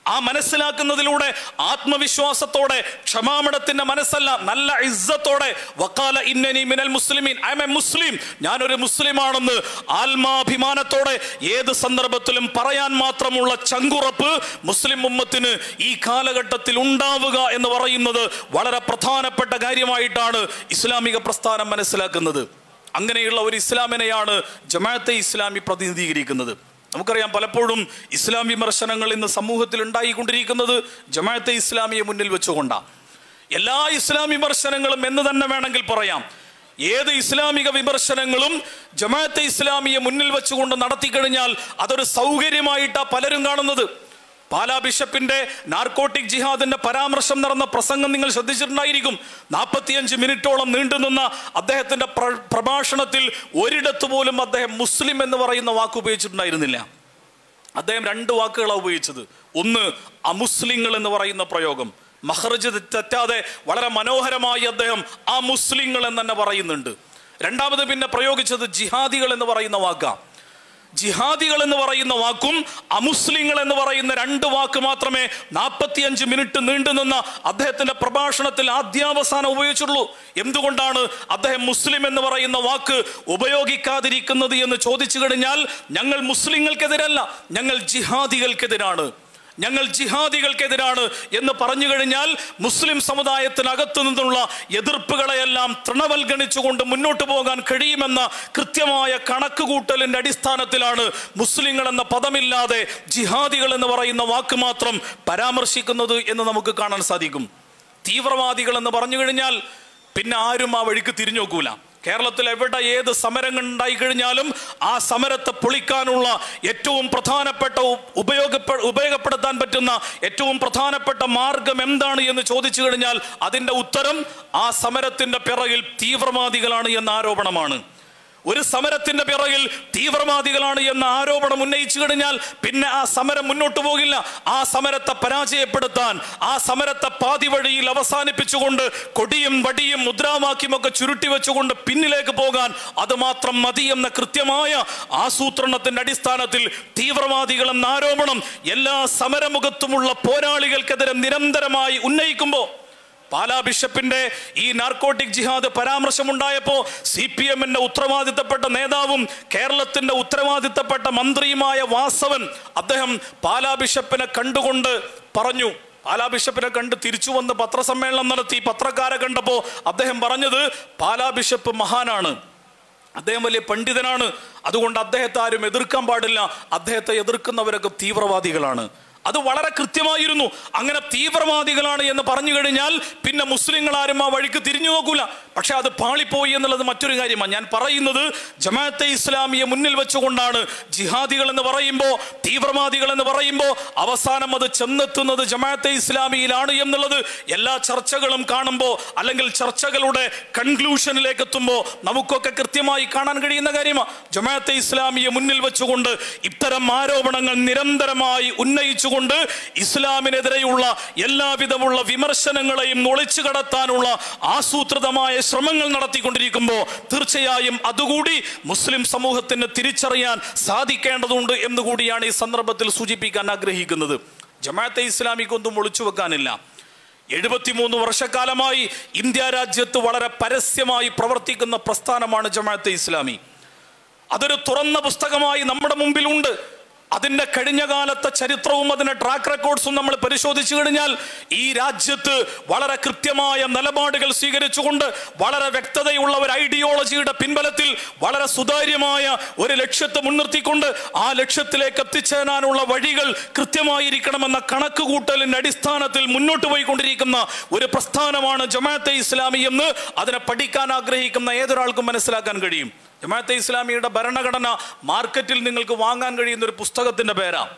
ആ മനസ്സിലാക്കുന്നതിലൂടെ ആത്മവിശ്വാസത്തോടെ, ക്ഷമാമടത്തിന്റെ മനസ്സല്ല, നല്ല ഇസ്സത്തോടെ വഖാല ഇന്നനി മിനൽ Muslimeen, I am a Muslim, ഞാനൊരു മുസ്ലിമാണെന്ന് ആത്മാഭിമാനത്തോടെ ഏത് സന്ദർഭത്തിലും പറയാൻ മാത്രമുള്ള ചങ്കുറപ്പ് മുസ്ലിം ഉമ്മത്തിന് ഈ കാലഘട്ടത്തിൽ ഉണ്ടാവുക എന്ന് പറയുന്നത് വളരെ പ്രധാനപ്പെട്ട കാര്യമായിട്ടാണ് ഇസ്ലാമിക പ്രസ്ഥാനം മനസ്സിലാക്കുന്നത്. അങ്ങനെയുള്ള ഒരു ഇസ്ലാമിനെയാണ് ജമാഅത്തെ ഇസ്ലാമി പ്രതിനിധീകരിക്കുന്നത്. നമുക്കറിയാം, പലപ്പോഴും ഇസ്ലാം വിമർശനങ്ങൾ ഇന്ന് സമൂഹത്തിൽ ഉണ്ടായിക്കൊണ്ടിരിക്കുന്നത് ജമാഅത്തെ ഇസ്ലാമിയെ മുന്നിൽ വെച്ചുകൊണ്ടാണ്. എല്ലാ ഇസ്ലാം വിമർശനങ്ങളും എന്ന് തന്നെ വേണമെങ്കിൽ പറയാം. ഏത് ഇസ്ലാമിക വിമർശനങ്ങളും ജമാഅത്തെ ഇസ്ലാമിയെ മുന്നിൽ വെച്ചുകൊണ്ട് നടത്തിക്കഴിഞ്ഞാൽ അതൊരു സൗകര്യമായിട്ടാണ് പലരും കാണുന്നത്. പാലാ ബിഷപ്പിന്റെ നാർക്കോട്ടിക് ജിഹാദിന്റെ പരാമർശം നടന്ന പ്രസംഗം നിങ്ങൾ ശ്രദ്ധിച്ചിട്ടുണ്ടായിരിക്കും. നാൽപ്പത്തിയഞ്ച് മിനിറ്റോളം നീണ്ടുനിന്ന അദ്ദേഹത്തിന്റെ പ്രഭാഷണത്തിൽ ഒരിടത്ത് പോലും അദ്ദേഹം മുസ്ലിം എന്ന് പറയുന്ന വാക്ക് ഉപയോഗിച്ചിട്ടുണ്ടായിരുന്നില്ല. അദ്ദേഹം രണ്ട് വാക്കുകളാണ് ഉപയോഗിച്ചത്. ഒന്ന്, അമുസ്ലിങ്ങൾ എന്ന് പറയുന്ന പ്രയോഗം, മഖ്റജ് തെറ്റാതെ വളരെ മനോഹരമായി അദ്ദേഹം ആ മുസ്ലിങ്ങൾ എന്ന് തന്നെ പറയുന്നുണ്ട്. രണ്ടാമത് പിന്നെ പ്രയോഗിച്ചത് ജിഹാദികൾ എന്ന് പറയുന്ന വാക്കാണ്. ജിഹാദികൾ എന്ന് പറയുന്ന വാക്കും അമുസ്ലിങ്ങൾ എന്ന് പറയുന്ന രണ്ട് വാക്ക് മാത്രമേ നാൽപ്പത്തിയഞ്ച് മിനിറ്റ് നീണ്ടുനിന്ന അദ്ദേഹത്തിന്റെ പ്രഭാഷണത്തിൽ ആദ്യാവസാനം ഉപയോഗിച്ചുള്ളൂ. എന്തുകൊണ്ടാണ് അദ്ദേഹം മുസ്ലിം എന്ന് പറയുന്ന വാക്ക് ഉപയോഗിക്കാതിരിക്കുന്നത് എന്ന് ചോദിച്ചു കഴിഞ്ഞാൽ, ഞങ്ങൾ മുസ്ലിങ്ങൾക്കെതിരല്ല, ഞങ്ങൾ ജിഹാദികൾക്കെതിരാണ്, ഞങ്ങൾ ജിഹാദികൾക്കെതിരാണ് എന്ന് പറഞ്ഞു കഴിഞ്ഞാൽ മുസ്ലിം സമുദായത്തിനകത്തു നിന്നുള്ള എതിർപ്പുകളെയെല്ലാം തൃണവൽഗണിച്ചുകൊണ്ട് മുന്നോട്ട് പോകാൻ കഴിയുമെന്ന കൃത്യമായ കണക്കുകൂട്ടലിന്റെ അടിസ്ഥാനത്തിലാണ് മുസ്ലിങ്ങൾ എന്ന പദമില്ലാതെ ജിഹാദികൾ എന്ന് പറയുന്ന വാക്ക് മാത്രം പരാമർശിക്കുന്നത് എന്ന് നമുക്ക് കാണാൻ സാധിക്കും. തീവ്രവാദികൾ എന്ന് പറഞ്ഞു കഴിഞ്ഞാൽ പിന്നെ ആരും ആ വഴിക്ക് തിരിഞ്ഞു നോക്കൂല. കേരളത്തിൽ എവിടെ ഏത് സമരങ്ങൾ ഉണ്ടായി കഴിഞ്ഞാലും ആ സമരത്തെ പൊളിക്കാനുള്ള ഏറ്റവും പ്രധാനപ്പെട്ട ഉപയോഗപ്പെ ഉപയോഗപ്പെടുത്താൻ പറ്റുന്ന ഏറ്റവും പ്രധാനപ്പെട്ട മാർഗം എന്താണ് എന്ന് ചോദിച്ചു കഴിഞ്ഞാൽ അതിൻ്റെ ഉത്തരം ആ സമരത്തിന്റെ പിറകിൽ തീവ്രവാദികളാണ് എന്ന ആരോപണമാണ്. ഒരു സമരത്തിന്റെ പിറകിൽ തീവ്രവാദികളാണ് എന്ന ആരോപണം ഉന്നയിച്ചു കഴിഞ്ഞാൽ പിന്നെ ആ സമരം മുന്നോട്ട് പോകില്ല. ആ സമരത്തെ പരാജയപ്പെടുത്താൻ, ആ സമരത്തെ പാതി വഴിയിൽ അവസാനിപ്പിച്ചുകൊണ്ട് കൊടിയും വടിയും മുദ്രാവാക്യമൊക്കെ ചുരുട്ടി വെച്ചുകൊണ്ട് പിന്നിലേക്ക് പോകാൻ അത് മാത്രം മതി എന്ന കൃത്യമായ ആസൂത്രണത്തിന്റെ അടിസ്ഥാനത്തിൽ തീവ്രവാദികൾ എന്ന ആരോപണം എല്ലാ സമരമുഖത്തുമുള്ള പോരാളികൾക്കെതിരെ നിരന്തരമായി ഉന്നയിക്കുമ്പോൾ, പാലാ ബിഷപ്പിന്റെ ഈ നാർക്കോട്ടിക് ജിഹാദ് പരാമർശമുണ്ടായപ്പോ സി പി എമ്മിന്റെ ഉത്തരവാദിത്തപ്പെട്ട നേതാവും കേരളത്തിന്റെ ഉത്തരവാദിത്തപ്പെട്ട മന്ത്രിയുമായ വാസവൻ അദ്ദേഹം പാലാ ബിഷപ്പിനെ കണ്ടുകൊണ്ട് പറഞ്ഞു, പാലാ ബിഷപ്പിനെ കണ്ട് തിരിച്ചു വന്ന് പത്രസമ്മേളനം നടത്തി. പത്രക്കാരെ കണ്ടപ്പോ അദ്ദേഹം പറഞ്ഞത്, പാലാ ബിഷപ്പ് മഹാനാണ്, അദ്ദേഹം വലിയ പണ്ഡിതനാണ്, അതുകൊണ്ട് അദ്ദേഹത്തെ ആരും എതിർക്കാൻ പാടില്ല, അദ്ദേഹത്തെ എതിർക്കുന്നവരൊക്കെ തീവ്രവാദികളാണ്. അത് വളരെ കൃത്യമായിരുന്നു. അങ്ങനെ തീവ്രവാദികളാണ് എന്ന് പറഞ്ഞു കഴിഞ്ഞാൽ പിന്നെ മുസ്ലിങ്ങൾ ആരും ആ വഴിക്ക് തിരിഞ്ഞു നോക്കൂല. പക്ഷെ അത് പാളിപ്പോയി എന്നുള്ളത് മറ്റൊരു കാര്യമാണ്. ഞാൻ പറയുന്നത് ജമാഅത്തെ ഇസ്ലാമിയെ മുന്നിൽ വെച്ചുകൊണ്ടാണ് ജിഹാദികൾ എന്ന് പറയുമ്പോൾ, തീവ്രവാദികൾ എന്ന് പറയുമ്പോൾ അവസാനം അത് ചെന്നെത്തുന്നത് ജമാഅത്തെ ഇസ്ലാമിയിലാണ് എന്നുള്ളത് എല്ലാ ചർച്ചകളും കാണുമ്പോൾ, അല്ലെങ്കിൽ ചർച്ചകളുടെ കൺക്ലൂഷനിലേക്ക് എത്തുമ്പോൾ നമുക്കൊക്കെ കൃത്യമായി കാണാൻ കഴിയുന്ന കാര്യമാണ്. ജമാഅത്തെ ഇസ്ലാമിയെ മുന്നിൽ വെച്ചുകൊണ്ട് ഇത്തരം ആരോപണങ്ങൾ നിരന്തരമായി ഉന്നയിച്ചുകൊണ്ട് ഇസ്ലാമിനെതിരെയുള്ള എല്ലാവിധമുള്ള വിമർശനങ്ങളെയും ഒളിച്ചു കടത്താനുള്ള ആസൂത്രിതമായ ശ്രമങ്ങൾ നടത്തിക്കൊണ്ടിരിക്കുമ്പോൾ തീർച്ചയായും അതുകൂടി മുസ്ലിം സമൂഹത്തിന് തിരിച്ചറിയാൻ സാധിക്കേണ്ടതുണ്ട് എന്നുകൂടിയാണ് ഈ സന്ദർഭത്തിൽ സൂചിപ്പിക്കാൻ ആഗ്രഹിക്കുന്നത്. ജമാഅത്തെ ഇസ്ലാമിക്കൊന്നും ഒളിച്ചു വെക്കാനില്ല. എഴുപത്തിമൂന്ന് വർഷക്കാലമായി ഇന്ത്യ രാജ്യത്ത് വളരെ പരസ്യമായി പ്രവർത്തിക്കുന്ന പ്രസ്ഥാനമാണ് ജമാഅത്തെ ഇസ്ലാമി. അതൊരു തുറന്ന പുസ്തകമായി നമ്മുടെ മുമ്പിലുണ്ട്. അതിൻ്റെ കഴിഞ്ഞ കാലത്തെ ചരിത്രവും അതിൻ്റെ ട്രാക്ക് റെക്കോർഡ്സും നമ്മൾ പരിശോധിച്ചു കഴിഞ്ഞാൽ ഈ രാജ്യത്ത് വളരെ കൃത്യമായ നിലപാടുകൾ സ്വീകരിച്ചുകൊണ്ട് വളരെ വ്യക്തതയുള്ള ഒരു ഐഡിയോളജിയുടെ പിൻബലത്തിൽ വളരെ സുതാര്യമായ ഒരു ലക്ഷ്യത്തെ മുൻനിർത്തിക്കൊണ്ട് ആ ലക്ഷ്യത്തിലേക്ക് എത്തിച്ചേരാനുള്ള വഴികൾ കൃത്യമായിരിക്കണമെന്ന കണക്കുകൂട്ടലിൻ്റെ അടിസ്ഥാനത്തിൽ മുന്നോട്ട് പോയിക്കൊണ്ടിരിക്കുന്ന ഒരു പ്രസ്ഥാനമാണ് ജമാഅത്തെ ഇസ്ലാമി എന്ന് അതിനെ പഠിക്കാൻ ആഗ്രഹിക്കുന്ന ഏതൊരാൾക്കും മനസ്സിലാക്കാൻ കഴിയും. ജമാഅത്തെ ഇസ്ലാമിയുടെ ഭരണഘടന മാർക്കറ്റിൽ നിങ്ങൾക്ക് വാങ്ങാൻ കഴിയുന്ന ഒരു പുസ്തകത്തിന്റെ പേരാണ്.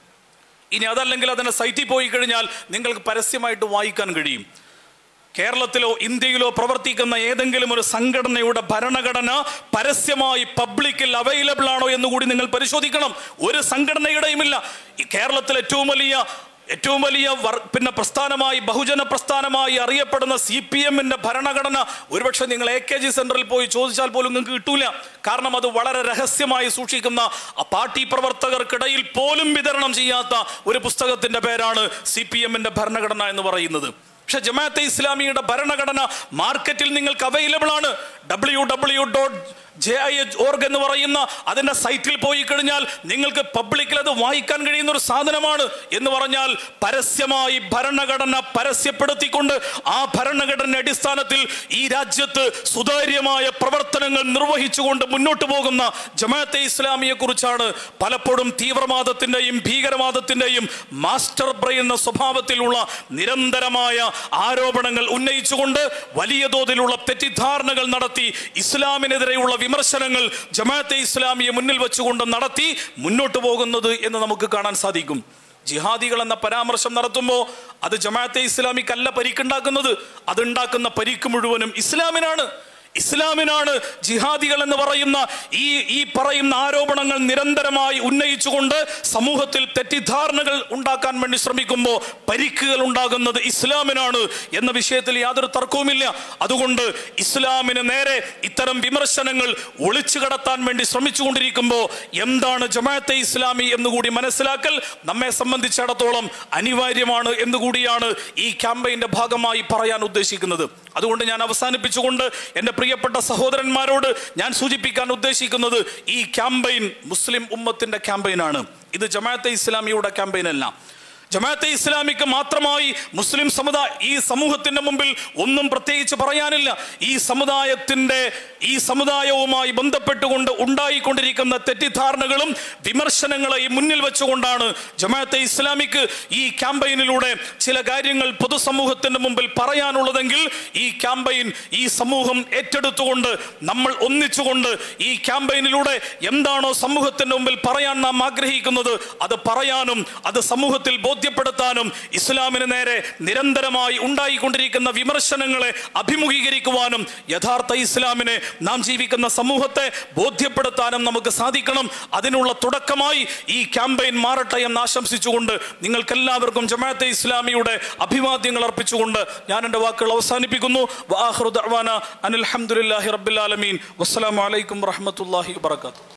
ഇനി അതല്ലെങ്കിൽ അതിന്റെ സൈറ്റിൽ പോയി കഴിഞ്ഞാൽ നിങ്ങൾക്ക് പരസ്യമായിട്ട് വായിക്കാൻ കഴിയും. കേരളത്തിലോ ഇന്ത്യയിലോ പ്രവർത്തിക്കുന്ന ഏതെങ്കിലും ഒരു സംഘടനയുടെ ഭരണഘടന പരസ്യമായി പബ്ലിക്കിൽ അവൈലബിൾ ആണോ എന്നുകൂടി നിങ്ങൾ പരിശോധിക്കണം. ഒരു സംഘടനയുടെയും ഇല്ല. ഈ കേരളത്തിൽ ഏറ്റവും വലിയ ഏറ്റവും വലിയ പിന്നെ പ്രസ്ഥാനമായി ബഹുജന പ്രസ്ഥാനമായി അറിയപ്പെടുന്ന സി പി എമ്മിന്റെ ഭരണഘടന ഒരുപക്ഷെ നിങ്ങൾ എ കെ ജി സെന്ററിൽ പോയി ചോദിച്ചാൽ പോലും നിങ്ങൾക്ക് കിട്ടൂല. കാരണം അത് വളരെ രഹസ്യമായി സൂക്ഷിക്കുന്ന പാർട്ടി പ്രവർത്തകർക്കിടയിൽ പോലും വിതരണം ചെയ്യാത്ത ഒരു പുസ്തകത്തിന്റെ പേരാണ് സി പി എമ്മിന്റെ ഭരണഘടന എന്ന് പറയുന്നത്. പക്ഷെ ജമാഅത്തെ ഇസ്ലാമിയുടെ ഭരണഘടന മാർക്കറ്റിൽ നിങ്ങൾക്ക് അവൈലബിൾ ആണ്. W W dot J I H org എന്ന് പറയുന്ന അതിന്റെ സൈറ്റിൽ പോയി കഴിഞ്ഞാൽ നിങ്ങൾക്ക് പബ്ലിക്കിൽ അത് വായിക്കാൻ കഴിയുന്ന ഒരു സാധനമാണ്. എന്ന് പറഞ്ഞാൽ പരസ്യമായി ഭരണഘടന പരസ്യപ്പെടുത്തിക്കൊണ്ട് ആ ഭരണഘടന അടിസ്ഥാനത്തിൽ ഈ രാജ്യത്ത് സുതാര്യമായ പ്രവർത്തനങ്ങൾ നിർവഹിച്ചുകൊണ്ട് മുന്നോട്ട് പോകുന്ന ജമാഅത്തെ ഇസ്ലാമിയെ കുറിച്ചാണ് പലപ്പോഴും തീവ്രവാദത്തിന്റെയും ഭീകരവാദത്തിന്റെയും മാസ്റ്റർ ബ്രെയിൻ എന്ന സ്വഭാവത്തിലുള്ള നിരന്തരമായ ആരോപണങ്ങൾ ഉന്നയിച്ചുകൊണ്ട് വലിയ തോതിലുള്ള തെറ്റിദ്ധാരണകൾ നടത്തി ഇസ്ലാമിനെതിരെയുള്ള വിമർശനങ്ങൾ ജമാഅത്തെ ഇസ്ലാമിയെ മുന്നിൽ വെച്ചുകൊണ്ട് നടത്തി മുന്നോട്ട് പോകുന്നത് എന്ന് നമുക്ക് കാണാൻ സാധിക്കും. ജിഹാദികൾ എന്ന പരാമർശം നടത്തുമ്പോൾ അത് ജമാഅത്തെ ഇസ്ലാമിക്കല്ല പരിക്കുണ്ടാക്കുന്നത്, അതുണ്ടാക്കുന്ന പരിക്ക് മുഴുവനും ഇസ്ലാമിനാണ്. ഇസ്ലാമിനാണ് ജിഹാദികൾ എന്ന് പറയുന്ന ഈ ഈ പറയുന്ന ആരോപണങ്ങൾ നിരന്തരമായി ഉന്നയിച്ചുകൊണ്ട് സമൂഹത്തിൽ തെറ്റിദ്ധാരണകൾ ഉണ്ടാക്കാൻ വേണ്ടി ശ്രമിക്കുമ്പോൾ പരിക്കുകൾ ഉണ്ടാകുന്നത് ഇസ്ലാമിനാണ് എന്ന വിഷയത്തിൽ യാതൊരു തർക്കവുമില്ല. അതുകൊണ്ട് ഇസ്ലാമിന് നേരെ ഇത്തരം വിമർശനങ്ങൾ ഒളിച്ചു കടത്താൻ വേണ്ടി ശ്രമിച്ചുകൊണ്ടിരിക്കുമ്പോൾ എന്താണ് ജമാഅത്തെ ഇസ്ലാമി എന്നുകൂടി മനസ്സിലാക്കൽ നമ്മെ സംബന്ധിച്ചിടത്തോളം അനിവാര്യമാണ് എന്നുകൂടിയാണ് ഈ ക്യാമ്പയിന്റെ ഭാഗമായി പറയാൻ ഉദ്ദേശിക്കുന്നത്. അതുകൊണ്ട് ഞാൻ അവസാനിപ്പിച്ചുകൊണ്ട് എൻ്റെ പ്രിയപ്പെട്ട സഹോദരന്മാരോട് ഞാൻ സൂചിപ്പിക്കാൻ ഉദ്ദേശിക്കുന്നത് ഈ ക്യാമ്പയിൻ മുസ്ലിം ഉമ്മത്തിന്റെ ക്യാമ്പയിനാണ്. ഇത് ജമാഅത്തെ ഇസ്ലാമിയുടെ ക്യാമ്പയിൻ അല്ല. ജമാഅത്തെ ഇസ്ലാമിക്ക് മാത്രമായി മുസ്ലിം സമുദായ ഈ സമൂഹത്തിന്റെ മുമ്പിൽ ഒന്നും പ്രത്യേകിച്ച് പറയാനില്ല. ഈ സമുദായത്തിന്റെ ഈ സമുദായവുമായി ബന്ധപ്പെട്ടുകൊണ്ട് ഉണ്ടായിക്കൊണ്ടിരിക്കുന്ന തെറ്റിദ്ധാരണകളും വിമർശനങ്ങളെയും മുന്നിൽ വെച്ചുകൊണ്ടാണ് ജമാഅത്തെ ഇസ്ലാമിക്ക് ഈ ക്യാമ്പയിനിലൂടെ ചില കാര്യങ്ങൾ പൊതുസമൂഹത്തിന്റെ മുമ്പിൽ പറയാനുള്ളതെങ്കിൽ ഈ ക്യാമ്പയിൻ ഈ സമൂഹം ഏറ്റെടുത്തുകൊണ്ട് നമ്മൾ ഒന്നിച്ചുകൊണ്ട് ഈ ക്യാമ്പയിനിലൂടെ എന്താണോ സമൂഹത്തിന്റെ മുമ്പിൽ പറയാൻ നാം ആഗ്രഹിക്കുന്നത് അത് പറയാനും അത് സമൂഹത്തിൽ ബോധ്യപ്പെടുത്താനും ഇസ്ലാമിന് നേരെ നിരന്തരമായി ഉണ്ടായിക്കൊണ്ടിരിക്കുന്ന വിമർശനങ്ങളെ അഭിമുഖീകരിക്കുവാനും യഥാർത്ഥ ഇസ്ലാമിനെ നാം ജീവിക്കുന്ന സമൂഹത്തെ ബോധ്യപ്പെടുത്താനും നമുക്ക് സാധിക്കണം. അതിനുള്ള തുടക്കമായി ഈ ക്യാമ്പയിൻ മാറട്ടെ എന്ന് ആശംസിച്ചുകൊണ്ട് നിങ്ങൾക്കെല്ലാവർക്കും ജമാഅത്തെ ഇസ്ലാമിയുടെ അഭിവാദ്യങ്ങൾ അർപ്പിച്ചുകൊണ്ട് ഞാൻ എൻ്റെ വാക്കുകൾ അവസാനിപ്പിക്കുന്നു. വആഖിറു ദഅ്വാനാ അനിൽ ഹംദുലില്ലാഹി റബ്ബിൽ ആലമീൻ. വസ്സലാമു അലൈക്കും വറഹ്മത്തുള്ളാഹി വബറകാതുഹു.